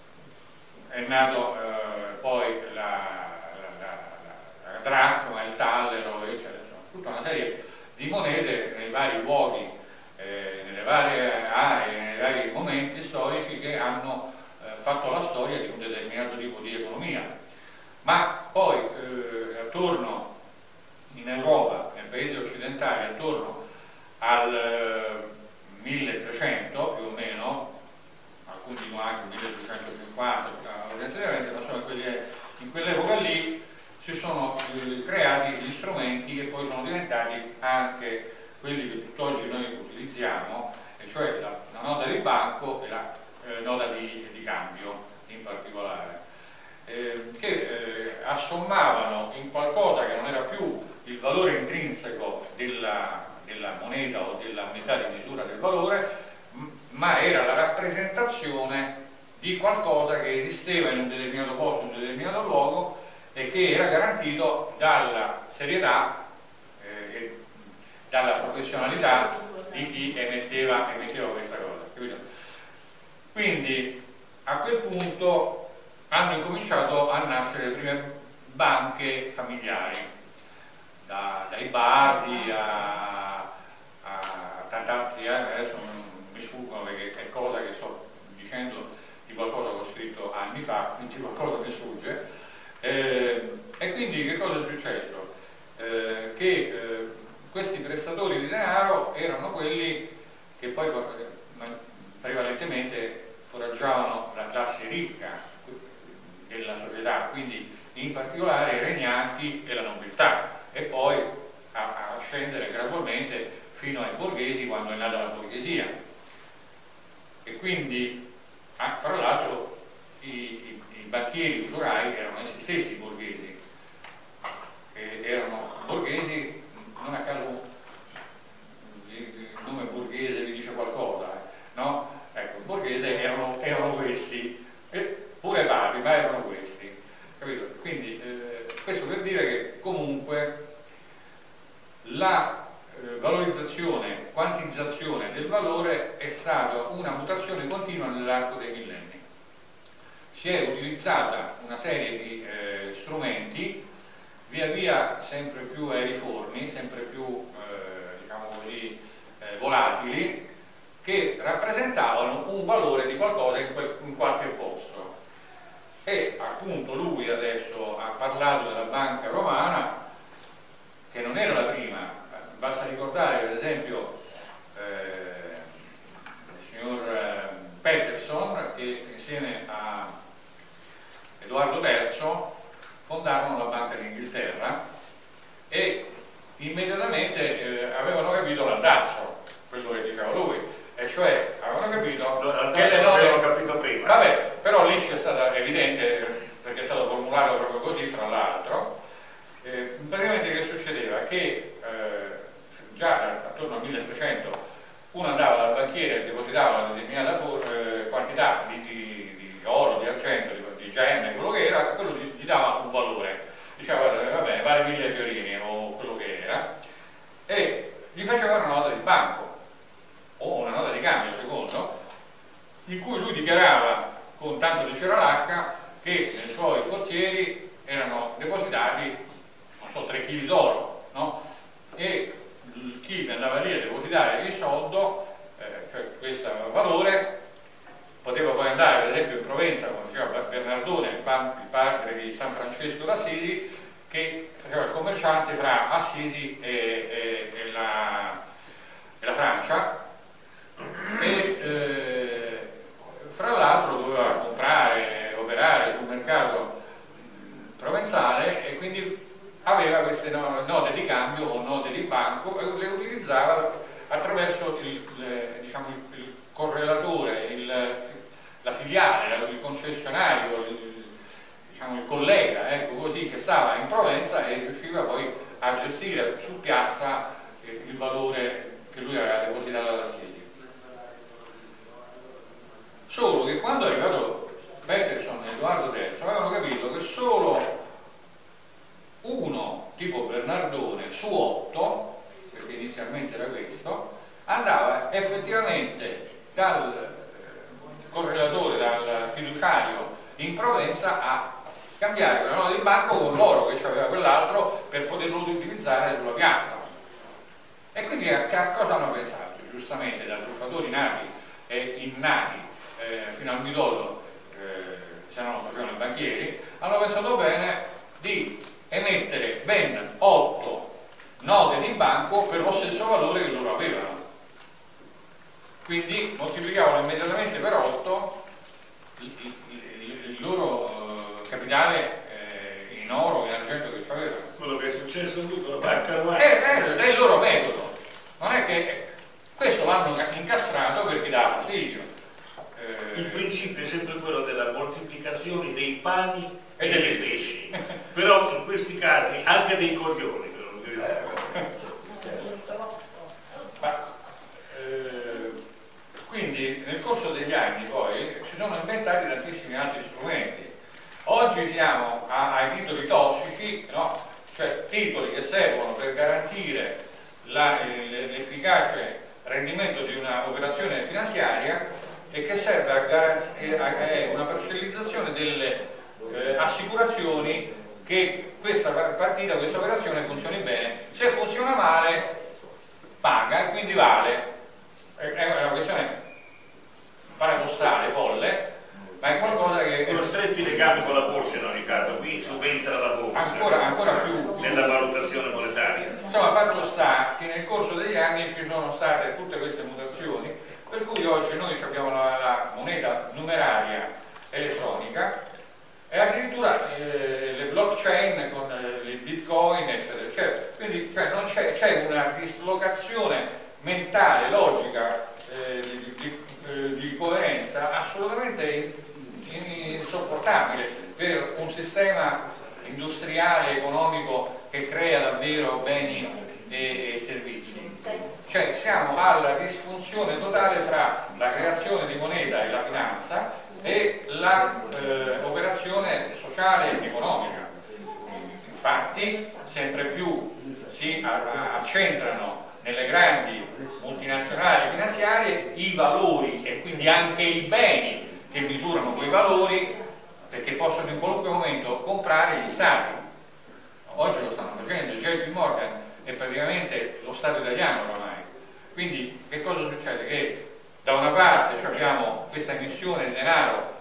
è nato eh, poi la, la, la, la, la dracma, il tallero, eccetera, insomma, tutta una serie di monete nei vari luoghi, eh, nelle varie aree, nei vari momenti storici che hanno eh, fatto la storia di un determinato tipo di economia. Ma poi eh, attorno in Europa, nei paesi occidentali, attorno al eh, milletrecento più o meno, alcuni dicono anche milletrecentocinquanta, orientalmente, ma sono quelle, in quell'epoca lì si sono eh, creati gli strumenti che poi sono diventati anche quelli che tutt'oggi noi utilizziamo, e cioè la, la nota di banco e la eh, nota di, di cambio in particolare, eh, che eh, assommavano in qualcosa che non era più il valore intrinseco della, della moneta o della unità di misura del valore, ma era la rappresentazione di qualcosa che esisteva in un determinato posto, in un determinato luogo e che era garantito dalla serietà eh, e dalla professionalità di chi emetteva, emetteva questa cosa, capito? Quindi a quel punto hanno incominciato a nascere le prime banche familiari, da, dai Bardi a, a tanti altri, eh, adesso non mi sfuggono perché è cosa che sto dicendo di qualcosa che ho scritto anni fa, quindi qualcosa mi sfugge. Eh, e quindi che cosa è successo? Eh, che eh, questi prestatori di denaro erano quelli che poi eh, prevalentemente foraggiavano la classe ricca della società, quindi in particolare i regnanti e la nobiltà, e poi a, a scendere gradualmente fino ai borghesi quando è nata la borghesia. E quindi, ah, fra l'altro, i, i, i banchieri usurai erano essi stessi borghesi, e erano borghesi, non a caso il nome borghese vi dice qualcosa, eh? No? Ecco, borghese erano, erano questi, e pure papi, ma erano questi, capito? Quindi eh, questo per dire che comunque la eh, valorizzazione, quantizzazione del valore è stata una mutazione continua nell'arco dei millenni. Si è utilizzata una serie di eh, strumenti via via sempre più aeriformi, sempre più eh, diciamo così eh, volatili, che rappresentavano un valore di qualcosa in, quel, in qualche posto. E appunto lui adesso ha parlato della banca romana, che non era la prima. Basta ricordare per esempio eh, il signor eh, Peterson, che insieme a Edoardo terzo fondarono la Banca d'Inghilterra e immediatamente eh, avevano capito l'andazzo, quello che diceva lui, e cioè avevano capito no, che le note... l'avevano capito prima. Vabbè, però lì c'è stata evidente, perché è stato formulato proprio così, fra l'altro, eh, praticamente che succedeva? Che eh, già attorno al milletrecento uno andava dal banchiere e depositava una determinata eh, quantità di, di, di oro, di argento, di, di gemme, quello che era, quello gli, gli dava un valore. Diceva, va bene, vale mille fiorini o quello che era, e gli faceva una nota di banco o una nota di cambio, secondo, in cui lui dichiarava con tanto di ceralacca che nei suoi forzieri erano depositati, non so, tre chili d'oro, no? E chi andava lì a depositare il soldo, eh, cioè questo valore, poteva poi andare per esempio in Provenza, come diceva Bernardone, il, il padre di San Francesco d'Assisi, che faceva il commerciante fra Assisi e, e, e, la, e la Francia, e eh, fra l'altro doveva comprare, operare sul mercato provenzale, e quindi aveva queste note di cambio o note di banco e le utilizzava attraverso il, il, diciamo, il, il correlatore, il, la filiale, il concessionario, il, diciamo, il collega, ecco così, che stava in Provenza e riusciva poi a gestire su piazza il valore che lui aveva depositato all'Assisi. Solo che quando è arrivato Peterson e Edoardo terzo avevano capito che solo uno tipo Bernardone su otto, perché inizialmente era questo, andava effettivamente dal correlatore, dal fiduciario in Provenza a cambiare quella nota di banco con l'oro che aveva quell'altro per poterlo utilizzare sulla piazza. E quindi a, a cosa hanno pensato? Giustamente da truffatori nati e innati eh, fino al midollo, eh, se no lo facevano i banchieri, hanno pensato bene di emettere ben otto note di banco per lo stesso valore che loro avevano. Quindi moltiplicavano immediatamente per otto il, il, il loro eh, capitale eh, in oro, in argento che avevano. Quello che è successo con la banca romana. È, è, è il loro metodo. Non è che questo l'hanno incastrato perché dà fastidio. Il principio è sempre quello della moltiplicazione dei pani e dei pesci, però in questi casi anche dei coglioni. Ma, eh, quindi nel corso degli anni poi si sono inventati tantissimi altri strumenti. Oggi siamo a, ai titoli tossici, no? Cioè titoli che servono per garantire l'efficace rendimento di un'operazione finanziaria e che serve a garantire una parcellizzazione delle eh, assicurazioni che questa partita, questa operazione funzioni bene. Se funziona male paga e quindi vale. È una questione paradossale, folle, ma è qualcosa che... Con stretti legami con la borsa in ogni caso, qui subentra la borsa ancora, ancora più nella valutazione monetaria. Insomma, fatto sta che nel corso degli anni ci sono state tutte queste mutazioni, per cui oggi noi abbiamo la, la moneta numeraria elettronica e addirittura eh, le blockchain con eh, il bitcoin, eccetera, eccetera. Quindi cioè, non c'è, c'è una dislocazione mentale, logica, eh, di, di, eh, di coerenza assolutamente insopportabile per un sistema industriale, economico che crea davvero beni e, e servizi. Cioè siamo alla disfunzione totale fra la creazione di moneta e la finanza e l'operazione eh, sociale ed economica. Infatti sempre più si accentrano nelle grandi multinazionali finanziarie i valori e quindi anche i beni che misurano quei valori, perché possono in qualunque momento comprare gli stati. Oggi lo stanno facendo, il J P Morgan è praticamente lo Stato italiano oramai. Quindi che cosa succede? Che da una parte abbiamo questa emissione di denaro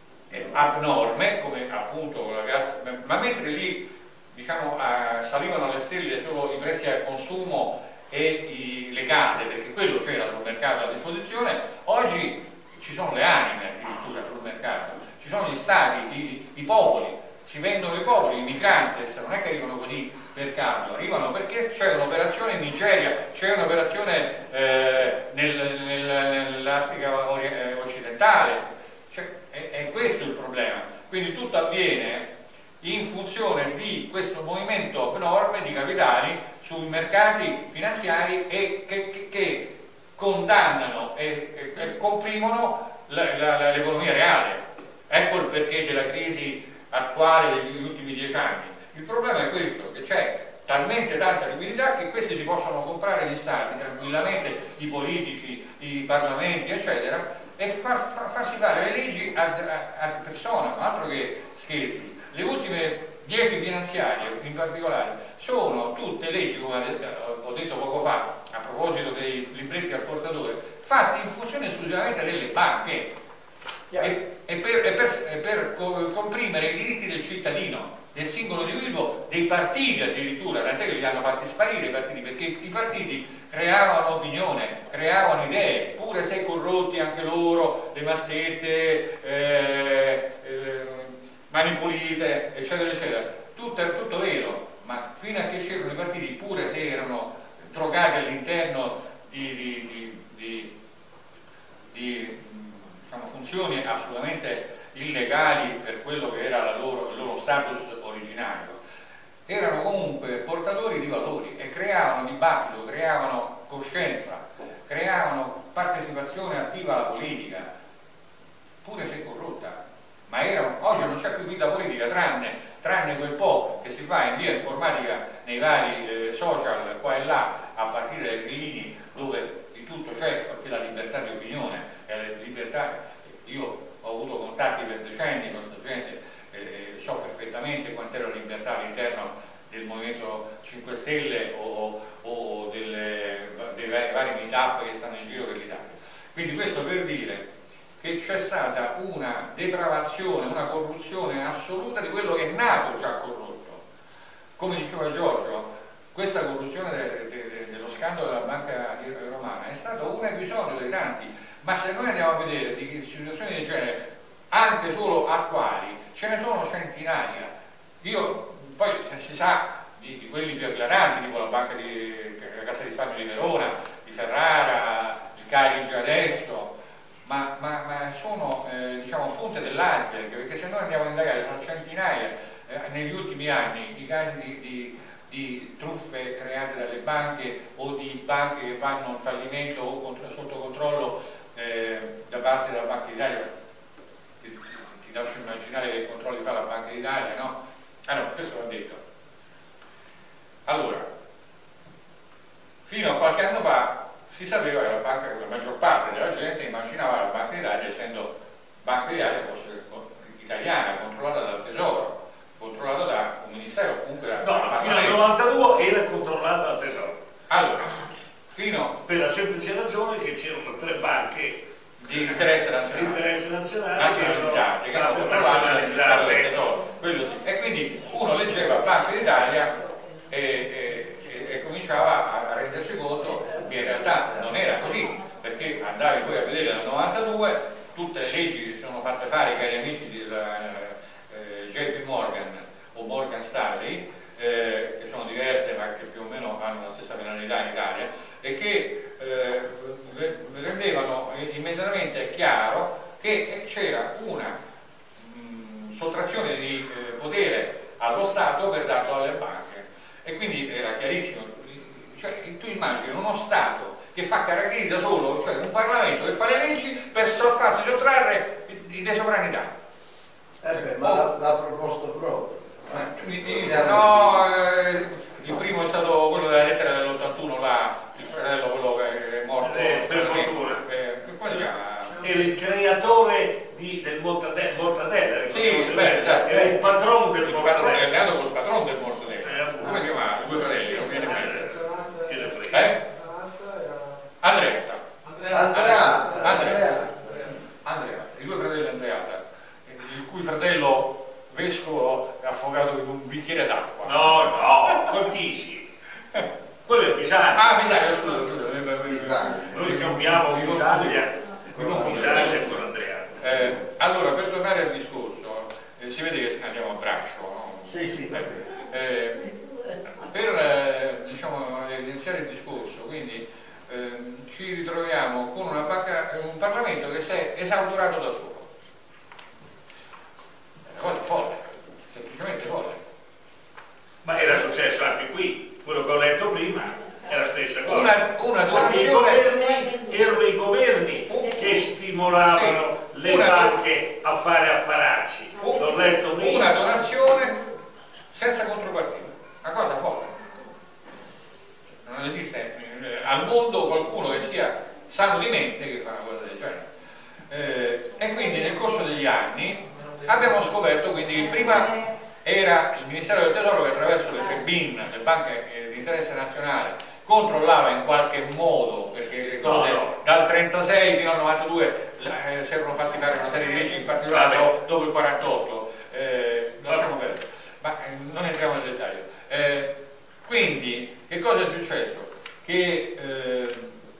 abnorme, come appunto la gas, ma mentre lì diciamo eh, salivano alle stelle solo i prezzi al consumo e i, le case, perché quello c'era sul mercato a disposizione, oggi ci sono le anime addirittura sul mercato, ci sono gli stati, i, i popoli, si vendono i popoli, i migranti, non è che arrivano così per caso, arrivano perché c'è un'operazione in Nigeria, c'è un'operazione eh, nel, nel, nell'Africa occidentale, cioè, è, è questo il problema. Quindi tutto avviene in funzione di questo movimento enorme di capitali, sui mercati finanziari e che, che, che condannano e, e, e comprimono l'economia reale. Ecco il perché della crisi attuale degli ultimi dieci anni. Il problema è questo, che c'è talmente tanta liquidità che questi si possono comprare gli stati tranquillamente, i politici, i parlamenti, eccetera, e far, far, farsi fare le leggi a, a, a persona, altro che scherzi. Le ultime dieci finanziarie in particolare sono tutte leggi, come ho detto poco fa, a proposito dei libretti al portatore, fatte in funzione esclusivamente delle banche e, e, per, e, per, e per comprimere i diritti del cittadino, del singolo individuo, dei partiti addirittura, tant'è che li hanno fatti sparire i partiti, perché i partiti creavano opinione, creavano idee, pure se corrotti anche loro, le mazzette, eh, eh, mani pulite, eccetera, eccetera. Tutto è tutto vero, ma fino a che c'erano i partiti, pure se erano drogati all'interno di, di, di, di, di diciamo, funzioni assolutamente illegali per quello che era la loro, il loro status originario, erano comunque portatori di valori e creavano dibattito, creavano coscienza, creavano partecipazione attiva alla politica, pure se corrotta. Ma erano, oggi non c'è più vita politica tranne, tranne quel po' che si fa in via informatica nei vari eh, social qua e là, a partire dai grillini, dove di tutto c'è, perché la libertà di opinione e la libertà. Io ho avuto contatti per decenni con questa gente, eh, so perfettamente quant'era la libertà all'interno del Movimento cinque Stelle o, o delle, dei vari meetup che stanno in giro per l'Italia. Quindi questo per dire che c'è stata una depravazione, una corruzione assoluta di quello che è nato già corrotto. Come diceva Giorgio, questa corruzione de, de, de, dello scandalo della Banca Romana è stato un episodio dei tanti. Ma se noi andiamo a vedere di situazioni del genere, anche solo attuali, ce ne sono centinaia. Io, poi se si sa di, di quelli più eclatanti, tipo la Banca di la Cassa di Risparmio di Verona, di Ferrara, il Carige adesso, ma, ma, ma sono eh, diciamo punte dell'iceberg, perché se noi andiamo a indagare sono centinaia eh, negli ultimi anni i casi di, di, di truffe create dalle banche o di banche che vanno in fallimento o contro, sotto controllo Eh, da parte della Banca d'Italia. Ti, ti lascio immaginare che controlli fa la Banca d'Italia, no? Ah no, questo l'ho detto. Allora, fino a qualche anno fa si sapeva che la banca, la maggior parte della gente immaginava la Banca d'Italia, essendo Banca d'Italia fosse italiana, controllata dal Tesoro, controllata da un ministero, comunque da no, fino al novantadue era controllata dal Tesoro. Allora, fino per la semplice ragione che c'erano tre banche di interesse nazionale, di interesse nazionale nazionalizzate, che erano nazionalizzate, quello sì. E quindi uno leggeva Banca d'Italia e, e, e, e cominciava a rendersi conto che in realtà non era così, perché andavi poi a vedere nel novantadue tutte le leggi che sono fatte fare ai cari amici di eh, J P Morgan o Morgan Stanley, eh, che sono diverse ma che più o meno hanno la stessa penalità in Italia, e che eh, rendevano immediatamente chiaro che c'era una mh, sottrazione di eh, potere allo Stato per darlo alle banche, e quindi era chiarissimo. Cioè, tu immagini uno Stato che fa caraccheri da solo, cioè un Parlamento che fa le leggi per so farsi sottrarre le sovranità. Eh beh, ma oh. l'ha proposto proprio. Eh, mi dice, no, eh, il primo è stato quello della lettera dell'ottantuno là, il fratello quello che è morto eh, per fortuna eh, come si chiama? Era il creatore di, del Mortadella, Mortadella sì, beh, esatto. Era il patrono del il Mortadella, è nato col patrono del Mortadella, eh, come si chiama? I due fratelli, non viene mai eh? Andreatta Andreatta Andreatta Andreatta i due fratelli Andreatta, il cui fratello vescovo è affogato in un bicchiere d'acqua. No, no, non dici. Quello è Pisaglia. Ah, Pisaglia, scusa, scusa. Pisaglia. Noi scambiamo Pisaglia con Pisaglia e con Andreatta. Eh, allora, per tornare al discorso, eh, si vede che andiamo a braccio, no? Sì, sì. Eh, per eh, diciamo, evidenziare il discorso, quindi eh, ci ritroviamo con una banca, un Parlamento che si è esautorato da solo. È una cosa folle, semplicemente folle. Ma era successo anche qui, quello che ho letto prima. abituavano sì, le una, banche a fare affaracci. Un, L'ho letto prima. Una donazione senza contropartita, una cosa folle. Non esiste eh, al mondo qualcuno che sia sano di mente che fa una cosa del genere. Eh, e quindi nel corso degli anni abbiamo scoperto quindi che prima era il Ministero del Tesoro che attraverso le tre B I N, le banche di interesse nazionale, controllava in qualche modo, perché le cose no, no. dal trentasei fino al novantadue eh, si erano fatti fare una serie di leggi, in particolare Vabbè. dopo il quarantotto, eh, lasciamo perdere, ma eh, non entriamo nel dettaglio. Eh, quindi che cosa è successo? Che eh,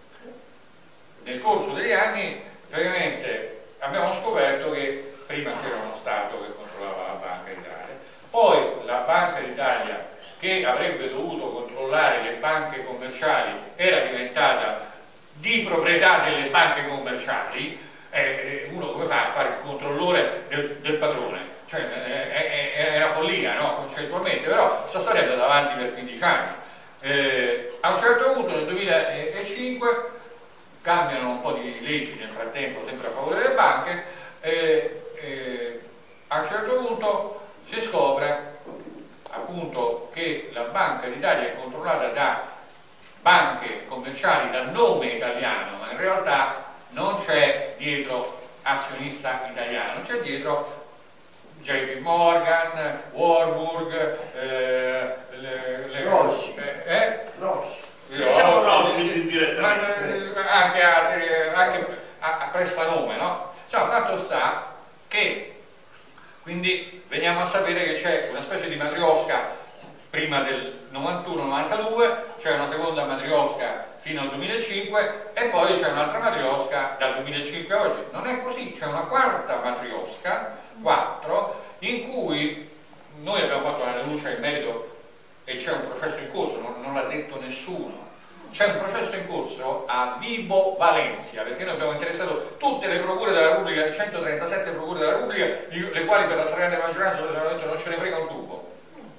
nel corso degli anni praticamente abbiamo scoperto che prima c'era uno Stato che controllava la Banca d'Italia, poi la Banca d'Italia che avrebbe dovuto controllare le banche commerciali era diventata di proprietà delle banche commerciali, eh, uno come fa a fare il controllore del, del padrone? Cioè, eh, eh, era follia, no? Concettualmente, però questa storia è andata avanti per quindici anni. Eh, a un certo punto nel duemilacinque cambiano un po' di leggi nel frattempo sempre a favore delle banche, eh, eh, a un certo punto si scopre appunto che la Banca d'Italia è controllata da banche commerciali dal nome italiano, ma in realtà non c'è dietro azionista italiano, c'è dietro J P Morgan, Warburg, eh, le, le, Roche, eh, eh? Roche. Diciamo Roche indirettamente, anche altri, anche a, a prestanome, no? Cioè, fatto sta che quindi veniamo a sapere che c'è una specie di matriosca prima del novantuno novantadue, c'è una seconda matriosca fino al duemilacinque e poi c'è un'altra matriosca dal duemilacinque a oggi. Non è così, c'è una quarta matriosca, quattro, in cui noi abbiamo fatto una denuncia in merito e c'è un processo in corso, non, non l'ha detto nessuno. C'è un processo in corso a Vibo Valentia, perché noi abbiamo interessato tutte le procure della Repubblica, le centotrentasette procure della Repubblica, le quali per la stragrande maggioranza non ce ne frega un tubo.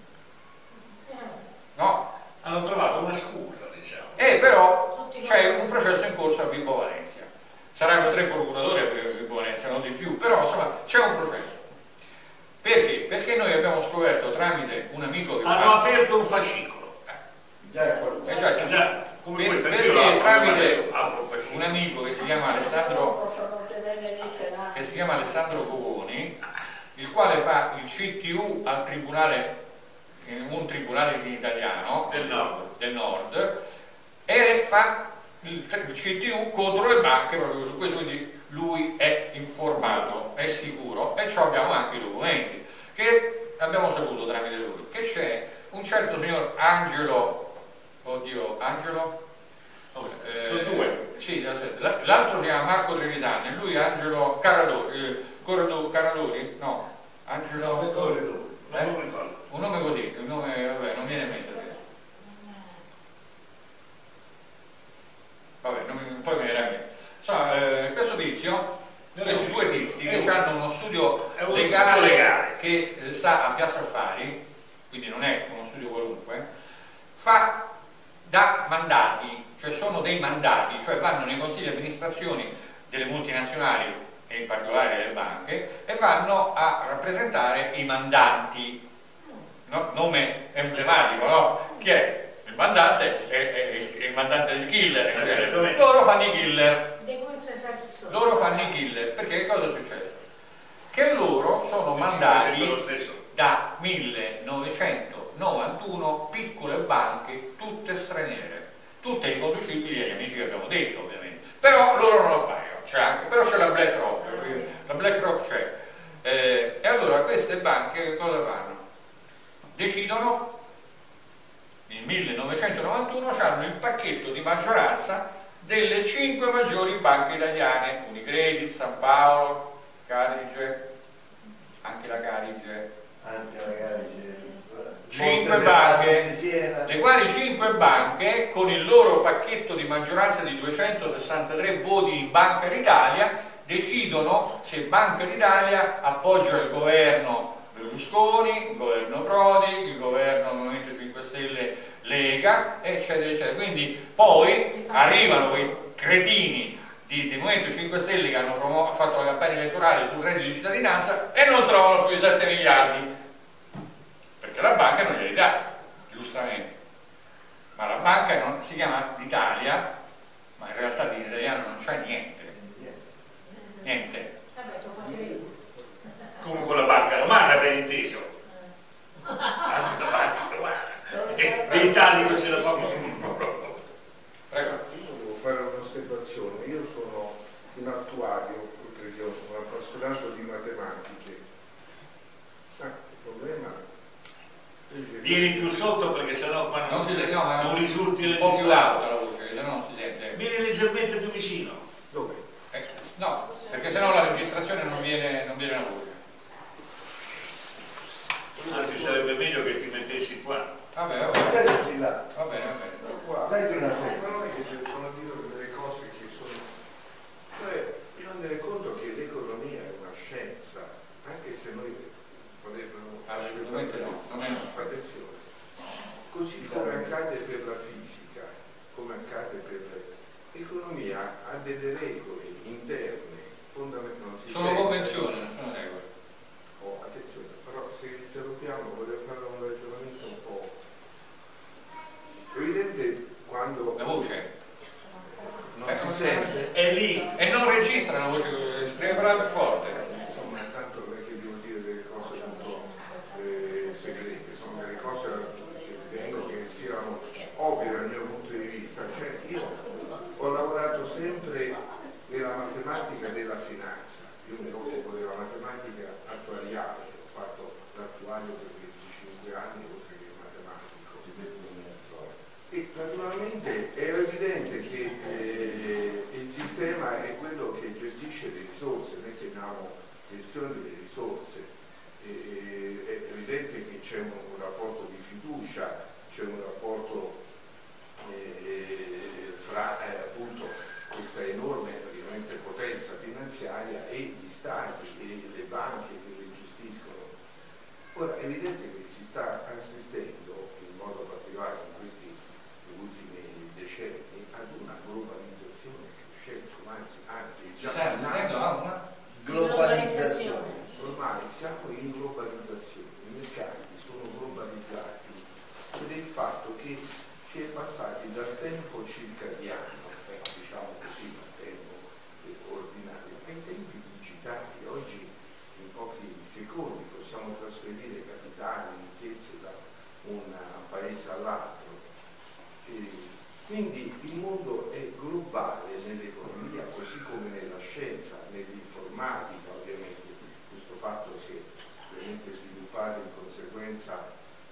No? Hanno trovato una scusa, diciamo. E però c'è un processo in corso a Vibo Valentia. Saranno tre procuratori a Vibo Valentia, non di più, però insomma c'è un processo. Perché? Perché noi abbiamo scoperto tramite un amico che hanno fa... aperto un fascicolo. Già è quello. Eh già, già, come per, questa, perché tramite un amico che si chiama Alessandro che si chiama Alessandro Covoni, il quale fa il C T U al tribunale, un tribunale italiano del nord, del nord e fa il C T U contro le banche proprio su questo, quindi lui è informato, è sicuro, e ciò abbiamo anche i documenti che abbiamo saputo tramite lui, che c'è un certo signor Angelo, oddio, Angelo? Eh, sono due. Sì, l'altro si chiama Marco Trevisani, lui è Angelo Caradori, eh, Corrado, Caradori? No, Angelo... No, Corrado. Eh? Non ricordo. Un nome così, un nome, vabbè, non viene in mente. Vabbè, non, poi mi viene a me. Insomma, eh, questo tizio, questi due tizi che un, hanno uno studio uno legale, studio legale che eh, sta a Piazza Affari, quindi non è uno studio qualunque, fa da mandati, cioè sono dei mandati, cioè vanno nei consigli di amministrazione delle multinazionali e in particolare delle banche e vanno a rappresentare i mandanti, no? Nome emblematico, no? Chi è? Il mandante è, è, è il mandante del killer, cioè, loro fanno i killer, loro fanno i killer, perché che cosa è successo? Che loro sono mandati da millenovecentonovantuno piccole banche, tutte straniere, tutte riconducibili agli amici che abbiamo detto ovviamente, però loro non appaiono, c'è anche, però c'è la BlackRock, la BlackRock c'è, eh, e allora queste banche che cosa fanno? Decidono, nel millenovecentonovantuno hanno il pacchetto di maggioranza delle cinque maggiori banche italiane, Unicredit, San Paolo, Carige, anche la Carige, anche la Carige, cinque banche, le quali cinque banche con il loro pacchetto di maggioranza di duecentosessantatré voti in Banca d'Italia decidono se Banca d'Italia appoggia il governo Berlusconi, il governo Prodi, il governo Movimento cinque Stelle Lega, eccetera, eccetera. Quindi poi arrivano quei cretini di, del Movimento cinque Stelle che hanno promo- fatto la campagna elettorale sul reddito di cittadinanza e non trovano più i sette miliardi perché la banca non glieli dà, giustamente. Ma la banca non, si chiama l'Italia, ma in realtà di italiano non c'è niente. Niente. Vabbè, tu fai vedere. Comunque la banca romana, ben inteso. Anche la banca romana. E l'Italia ce la fa proprio. Prego. Io devo fare un'osservazione. Io sono un attuario, oltre che un appassionato di matematiche. Ma il problema... Vieni più sotto perché sennò qua non, Non, si, no, ma non risulti un po' più registrato. alta la voce, se no non si sente. Vieni leggermente più vicino. Dove? Eh, no, perché sennò la registrazione non viene, non viene la voce. Anzi sarebbe meglio che ti mettessi qua. Vabbè, vabbè. Dai di là. Va bene, va bene. Qua. Dai una serie. Però è che ci sono a dire delle cose che sono... Cioè, bisogna tenere conto che l'economia è una scienza, anche se noi potrebbero... Assolutamente no, non è una scienza. Attenzione. Così come accade per la fisica, come accade per l'economia, ha delle regole interne fondamentali. Sono convenzioni, non sono regole. Oh, attenzione, però se interrompiamo voglio fare un ragionamento un po'... Evidente quando... La voce non Eh, si non sente... È lì. e non registra la voce, deve parlare più forte. Insomma, tanto non è che devo dire delle cose molto eh, segrete, sono delle cose che ritengo che siano ovvie dal mio punto di vista. Cioè, io ho lavorato sempre nella matematica della finanza, io mi occupo della matematica attuariale, ho fatto l'attuario per venticinque anni oltre che matematico. E naturalmente è evidente che eh, il sistema è quello che gestisce le risorse, noi chiamiamo gestione delle risorse. E, è evidente che c'è un, un rapporto di fiducia, c'è un rapporto eh, fra eh, appunto questa enorme ovviamente potenza finanziaria e gli stati e le banche che le gestiscono. Ora è evidente che si sta assistendo in modo particolare in questi ultimi decenni ad una globalizzazione crescente, anzi, anzi è Ci già sta assistendo a una? Globalizzazione. ormai siamo in globalizzazione, i mercati sono globalizzati per il fatto che si è passati dal tempo circadiano, diciamo così, al tempo ordinario, ai tempi digitali. Oggi in pochi secondi possiamo trasferire capitali, ricchezze da un paese all'altro. E quindi il mondo è globale nell'economia, così come nella scienza, nell'informatica ovviamente. Questo fatto si è ovviamente sviluppato in conseguenza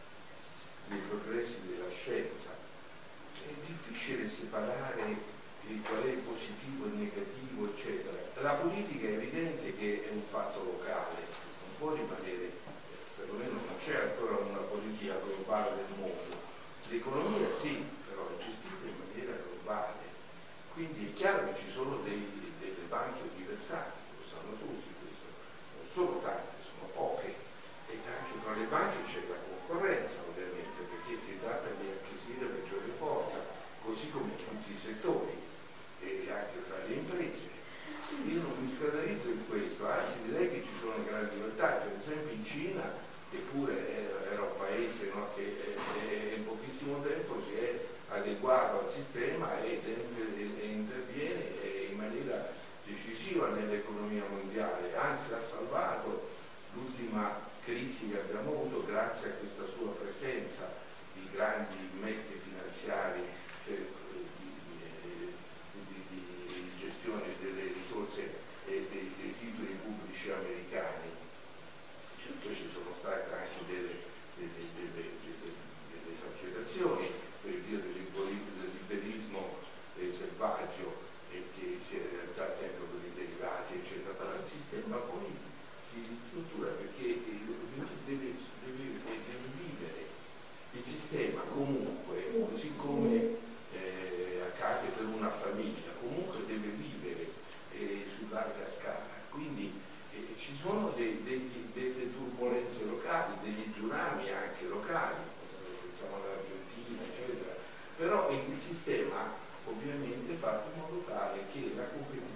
dei progressi della scienza. È difficile separare qual è il positivo e il negativo, eccetera. La politica è evidente che è un fatto locale, non può rimanere, perlomeno non c'è ancora una politica globale del mondo. L'economia sì, però è gestita in maniera globale. Quindi è chiaro che ci sono dei, delle banche universali, lo sanno tutti questo, non sono tante, sono poche, e anche tra le banche c'è la concorrenza ovviamente, perché si tratta di acquisire maggiore forza, così come in tutti i settori e anche tra le imprese. Io non mi scandalizzo in questo, anzi direi che ci sono grandi vantaggi. Per esempio in Cina, eppure era un paese, no, che in pochissimo tempo si è adeguato al sistema ed interviene in maniera decisiva nell'economia mondiale, anzi ha salvato l'ultima crisi che abbiamo avuto grazie a questa sua presenza di grandi mezzi finanziari, cioè di, di, di, di gestione delle risorse e dei, dei titoli pubblici americani. Certo ci sono state anche delle, delle, delle, delle, delle esagerazioni per via del liberismo eh, selvaggio e che si è realizzato sempre con i derivati eccetera, però il sistema poi si ristruttura perché deve, deve, deve vivere il sistema comunque, così come eh, accade per una famiglia, comunque deve vivere eh, su larga scala, quindi eh, ci sono dei, dei, delle turbolenze locali, degli tsunami anche locali, pensiamo all'Argentina eccetera, però il sistema ovviamente fa in modo tale che la competizione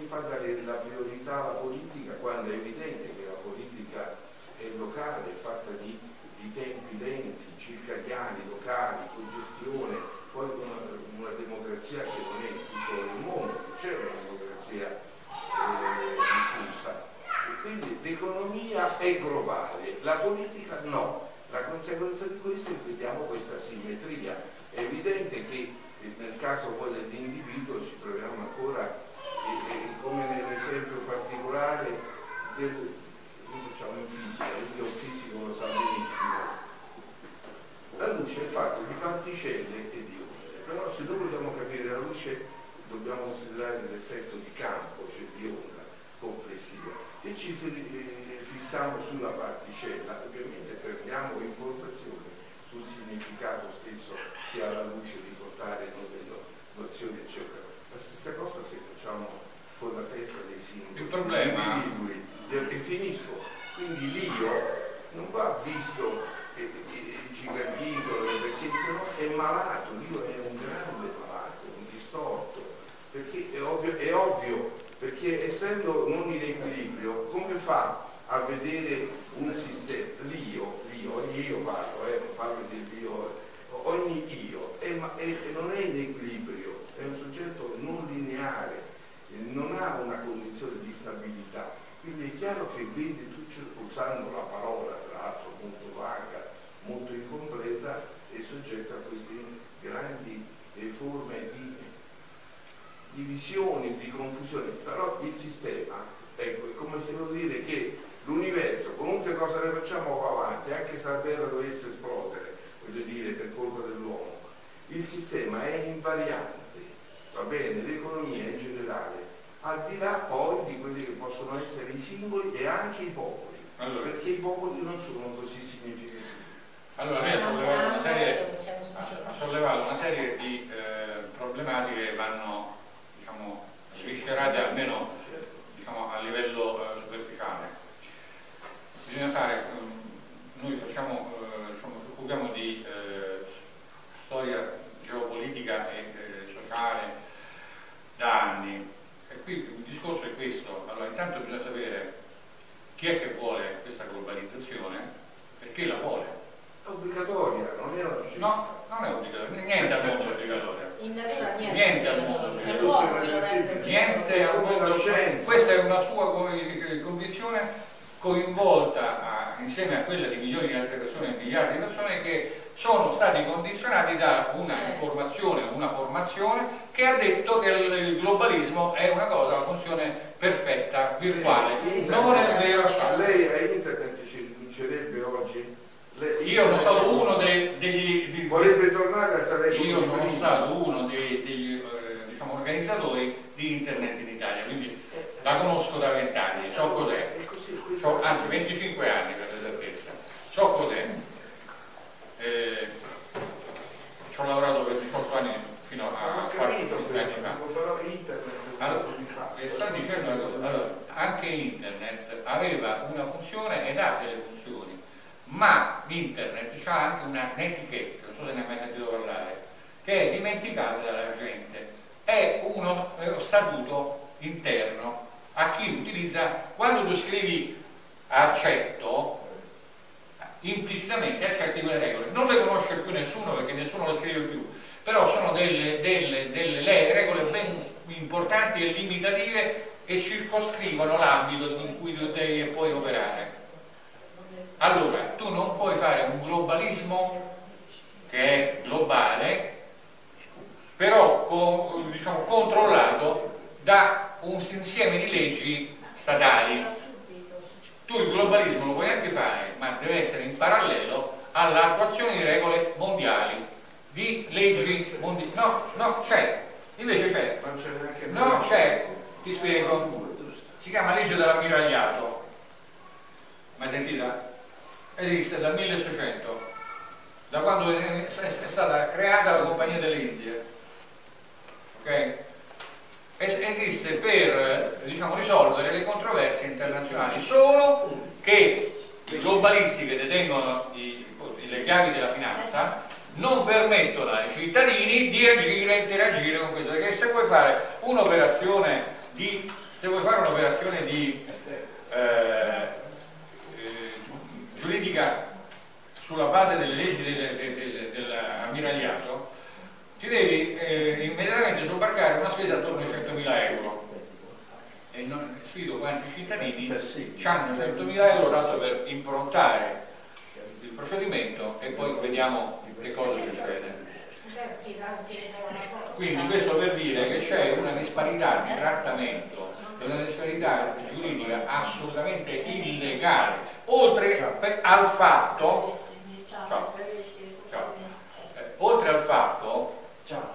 fa dare la priorità alla politica quando è evidente che la politica è locale, è fatta di, di tempi lenti, circadiani, locali, congestione, poi una, una democrazia che non è in tutto il mondo, c'è una democrazia eh, diffusa. E quindi l'economia è globale, la politica no. La conseguenza di questo è che vediamo questa simmetria. È evidente che nel caso poi dell'individuo ci troviamo ancora, eh, eh, come nell'esempio particolare del, noi facciamo in fisica, io il fisico lo sa benissimo, la luce è fatta di particelle e di onde, però se noi vogliamo capire la luce dobbiamo considerare l'effetto di campo, cioè di onda complessiva. Se ci fissiamo sulla particella ovviamente perdiamo informazioni sul significato stesso che ha la luce di portare nozioni eccetera. La stessa cosa se facciamo con la testa dei simboli. Il problema individui, e finisco, quindi l'io non va visto eh, eh, gigantino perché sennò è malato, l'io è un grande malato, un distorto, perché è ovvio, è ovvio perché essendo non in equilibrio come fa a vedere un sistema, l'io, l'io, ogni io parlo, eh, non parlo dell'io, ogni io è, è, non è in equilibrio, è un soggetto non lineare, non ha una condizione di stabilità, quindi è chiaro che vedi tu usando la parola, tra l'altro molto vaga, molto incompleta, è soggetto a queste grandi eh, forme di divisioni, di confusione, però il sistema, ecco, è come se vuol dire che l'universo, qualunque cosa ne facciamo va avanti, anche se la Terra dovesse esplodere, voglio dire, per colpa dell'uomo, il sistema è invariante, va bene, l'economia in generale, al di là poi di quelli che possono essere i singoli e anche i popoli, allora, perché i popoli non sono così significativi. Allora lei ha sollevato una serie, ha sollevato una serie di eh, problematiche che vanno, diciamo, sviscerate almeno, diciamo, a livello eh, superficiale. Bisogna fare, noi facciamo, eh, diciamo, ci occupiamo di eh, storia geopolitica e eh, sociale da anni, e qui il discorso è questo. Allora, intanto bisogna sapere chi è che vuole questa globalizzazione, perché la vuole. È obbligatoria, non è una scelta. No, non è obbligatoria, niente al mondo è obbligatorio. In natura niente. Niente al mondo È l'uomo che lo rende niente al mondo. Questa è una sua convinzione coinvolta a, insieme a quella di milioni di altre persone, miliardi di persone che sono stati condizionati da una informazione, una formazione che ha detto che il globalismo è una cosa, una funzione perfetta, virtuale. Non è vero affatto. Lei a internet ci dicerebbe oggi? Lei, io sono stato uno dei, degli... Di, vorrebbe tornare al telefono? Io sono stato uno dei, degli eh, diciamo, organizzatori di internet in Italia, quindi la conosco da vent'anni, so cos'è. So, anzi venticinque anni per l'esattezza, so cos'è, eh, ci ho lavorato per diciotto anni fino a quattro cinque anni fa. Allora, le sto dicendo, allora, anche internet aveva una funzione ed ha delle funzioni, ma l'internet ha anche una un'etichetta, non so se ne hai mai sentito parlare, che è dimenticata dalla gente, è uno, è uno statuto interno a chi utilizza. Quando tu scrivi accetto, implicitamente accetti quelle regole, non le conosce più nessuno perché nessuno le scrive più, però sono delle, delle, delle regole ben importanti e limitative e circoscrivono l'ambito in cui tu devi poi operare. Allora, tu non puoi fare un globalismo che è globale, però con, diciamo, controllato da un insieme di leggi statali. Tu il globalismo lo puoi anche fare, ma deve essere in parallelo all'attuazione di regole mondiali, di leggi mondiali. No, no, c'è, invece c'è. No, c'è, ti spiego. Si chiama legge dell'ammiragliato. Mai sentita? Esiste dal milleseicento, da quando è stata creata la Compagnia delle Indie. Ok? Esiste per, diciamo, risolvere le controversie internazionali, solo che i globalisti che detengono i, le chiavi della finanza non permettono ai cittadini di agire e interagire con questo, perché se vuoi fare un'operazione di, cittadini Eh sì. hanno centomila euro dato per improntare il procedimento e poi vediamo che cosa succede. Quindi questo per dire che c'è una disparità di trattamento e una disparità giuridica assolutamente illegale, oltre al fatto, ciao, ciao, eh, oltre al fatto, Ciao.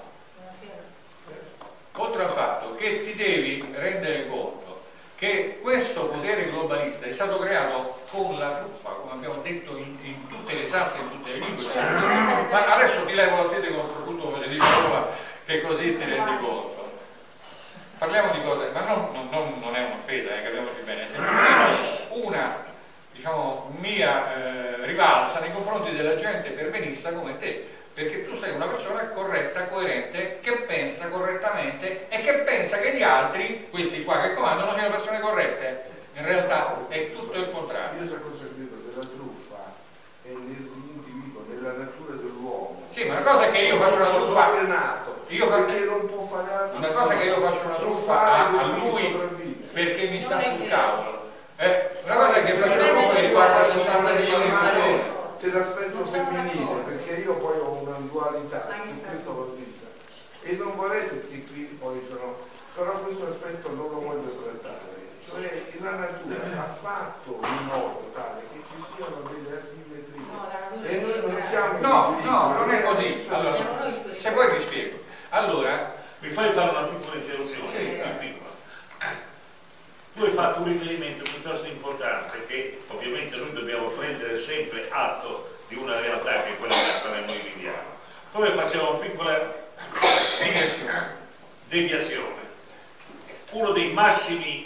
oltre al fatto che ti devi rendere conto che questo potere globalista è stato creato con la truffa, come abbiamo detto in, in tutte le salse, in tutte le lingue. Ma adesso ti levo la sede con il prosciutto, come si dice a Roma, che così ti rendi conto. Parliamo di cose, ma non, non, non è un'offesa, eh, capiamoci bene, è semplicemente una, diciamo, mia eh, rivalsa nei confronti della gente perbenista come te, perché tu sei una persona corretta, coerente, che pensa correttamente e che pensa che gli altri, questi qua che comandano, siano persone corrette. In realtà è tutto il contrario. Io so cosa credo della truffa è nell'individuo, nella natura dell'uomo. Sì, ma una cosa è che io faccio una truffa. Io fa... perché non può fare altro. Una cosa è che io faccio una truffa a, a lui perché mi sta sul cavolo. Eh, una cosa è che faccio una truffa che riguarda sessanta milioni di persone. Se l'aspetto femminile, perché io poi ho una dualità su questo lo dico. E non vorrei tutti qui poi sono. Però questo aspetto non lo voglio trattare. Cioè la natura ha fatto in modo tale che ci siano delle asimmetrie. E noi non siamo. No, no, non è così. Allora, se vuoi ti spiego. Allora, mi fai fare una piccola interruzione? Sì. Piccola. Tu hai fatto un riferimento piuttosto importante che ovviamente noi dobbiamo prendere sempre atto di una realtà che è quella nella quale noi viviamo. Poi facciamo una piccola deviazione. deviazione. Uno dei massimi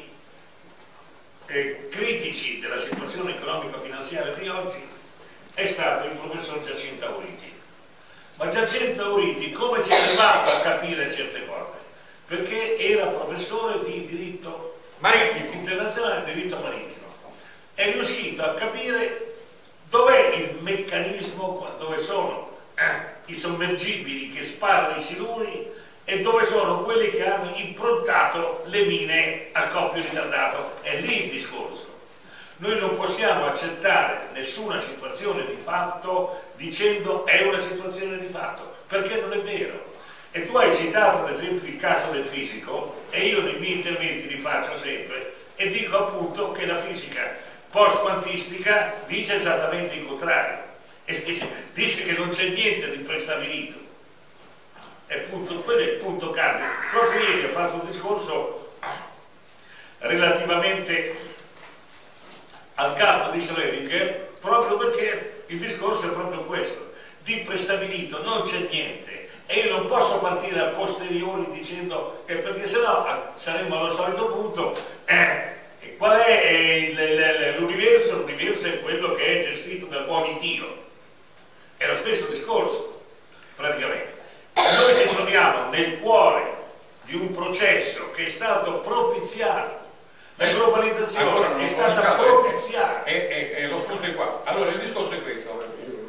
eh, critici della situazione economico-finanziaria di oggi è stato il professor Giacinto Auriti. Ma Giacinto Auriti come ci è arrivato a capire certe cose? Perché era professore di diritto marittimo, internazionale, diritto marittimo. È riuscito a capire dov'è il meccanismo, dove sono eh, i sommergibili che sparano i siluri e dove sono quelli che hanno improntato le mine a scoppio ritardato. È lì il discorso. Noi non possiamo accettare nessuna situazione di fatto dicendo è una situazione di fatto, perché non è vero. E tu hai citato ad esempio il caso del fisico, e io nei miei interventi li faccio sempre, e dico appunto che la fisica post-quantistica dice esattamente il contrario, e dice che non c'è niente di prestabilito. E punto, quello è il punto cardine. Proprio ieri ho fatto un discorso relativamente al gatto di Schrödinger, proprio perché il discorso è proprio questo: di prestabilito non c'è niente. E io non posso partire a posteriori dicendo che, perché sennò saremmo allo solito punto, eh, qual è l'universo? L'universo è quello che è gestito dal buon Dio. È lo stesso discorso, praticamente. Noi ci troviamo nel cuore di un processo che è stato propiziato. La globalizzazione allora, è stata propiziata. E, e, e lo spunto è qua. Allora il discorso è questo.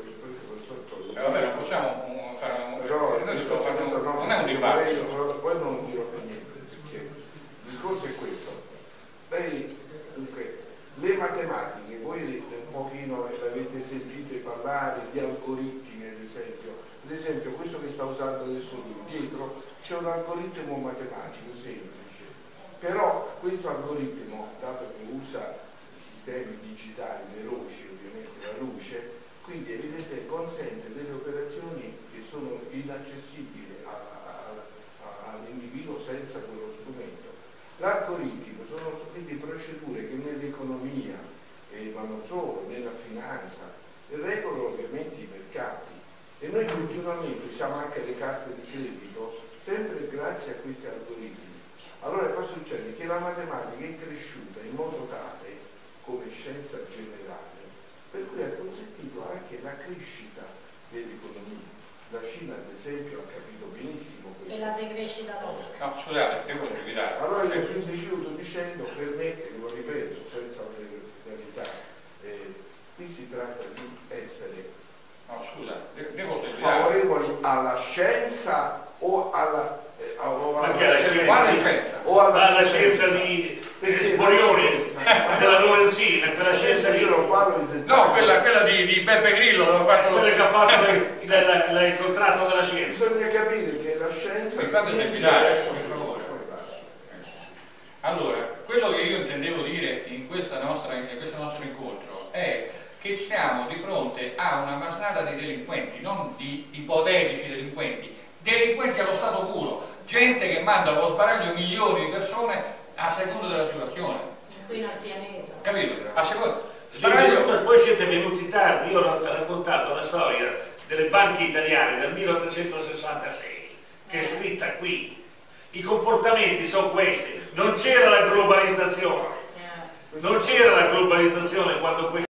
Eh, vabbè, non possiamo fare un... Però noi questo, fare un... questo no, non è un dibattito. Poi non dirò per niente, perché il discorso è questo. Lei, dunque, le matematiche, voi un pochino l'avete sentite parlare di algoritmi, ad esempio. Ad esempio, questo che sta usando adesso lui, dietro c'è un algoritmo matematico semplice, però questo algoritmo, dato che usa i sistemi digitali veloci, ovviamente la luce, quindi evidentemente consente delle operazioni che sono inaccessibili all'individuo senza quello strumento. L'algoritmo sono quindi procedure che nell'economia, eh, ma non solo, nella finanza, regolano ovviamente i mercati. E noi continuamente usiamo anche le carte di credito sempre grazie a questi algoritmi. Allora cosa succede? Che la matematica è cresciuta in modo tale, come scienza generale, per cui ha consentito anche la crescita dell'economia. La Cina ad esempio ha capito benissimo questo. E la decrescita nostra. No, scusate, devo evitare. Allora io quindi chiudo dicendo, per me, e lo ripeto senza verità, eh, qui si tratta di essere No, scusa, devo seguire. favorevoli alla scienza o alla, eh, o alla Perché la scienza, scienza, Quale scienza? o alla, alla scienza, scienza di perché Sporioni. la scienza della nuova sì, quella scienza io lì. non parlo di No, quella, quella di, di Beppe Grillo aveva fatto Quello lo... che ha fatto il, il, il, il contratto della scienza. bisogna capire che la scienza Mi fate si seguitare, vince per favore. poi basta. Allora, quello che io intendevo dire in, questa nostra, in questo nostro incontro è che siamo di fronte a una masnada di delinquenti, non di ipotetici delinquenti, delinquenti allo stato puro, gente che manda allo sbaraglio milioni di persone a seconda della situazione. Qui non tiene. Capito? A seconda. Sì, venuto, poi siete venuti tardi, io ho raccontato la storia delle banche italiane del milleottocentosessantasei, che è scritta qui. I comportamenti sono questi, non c'era la globalizzazione, non c'era la globalizzazione quando questi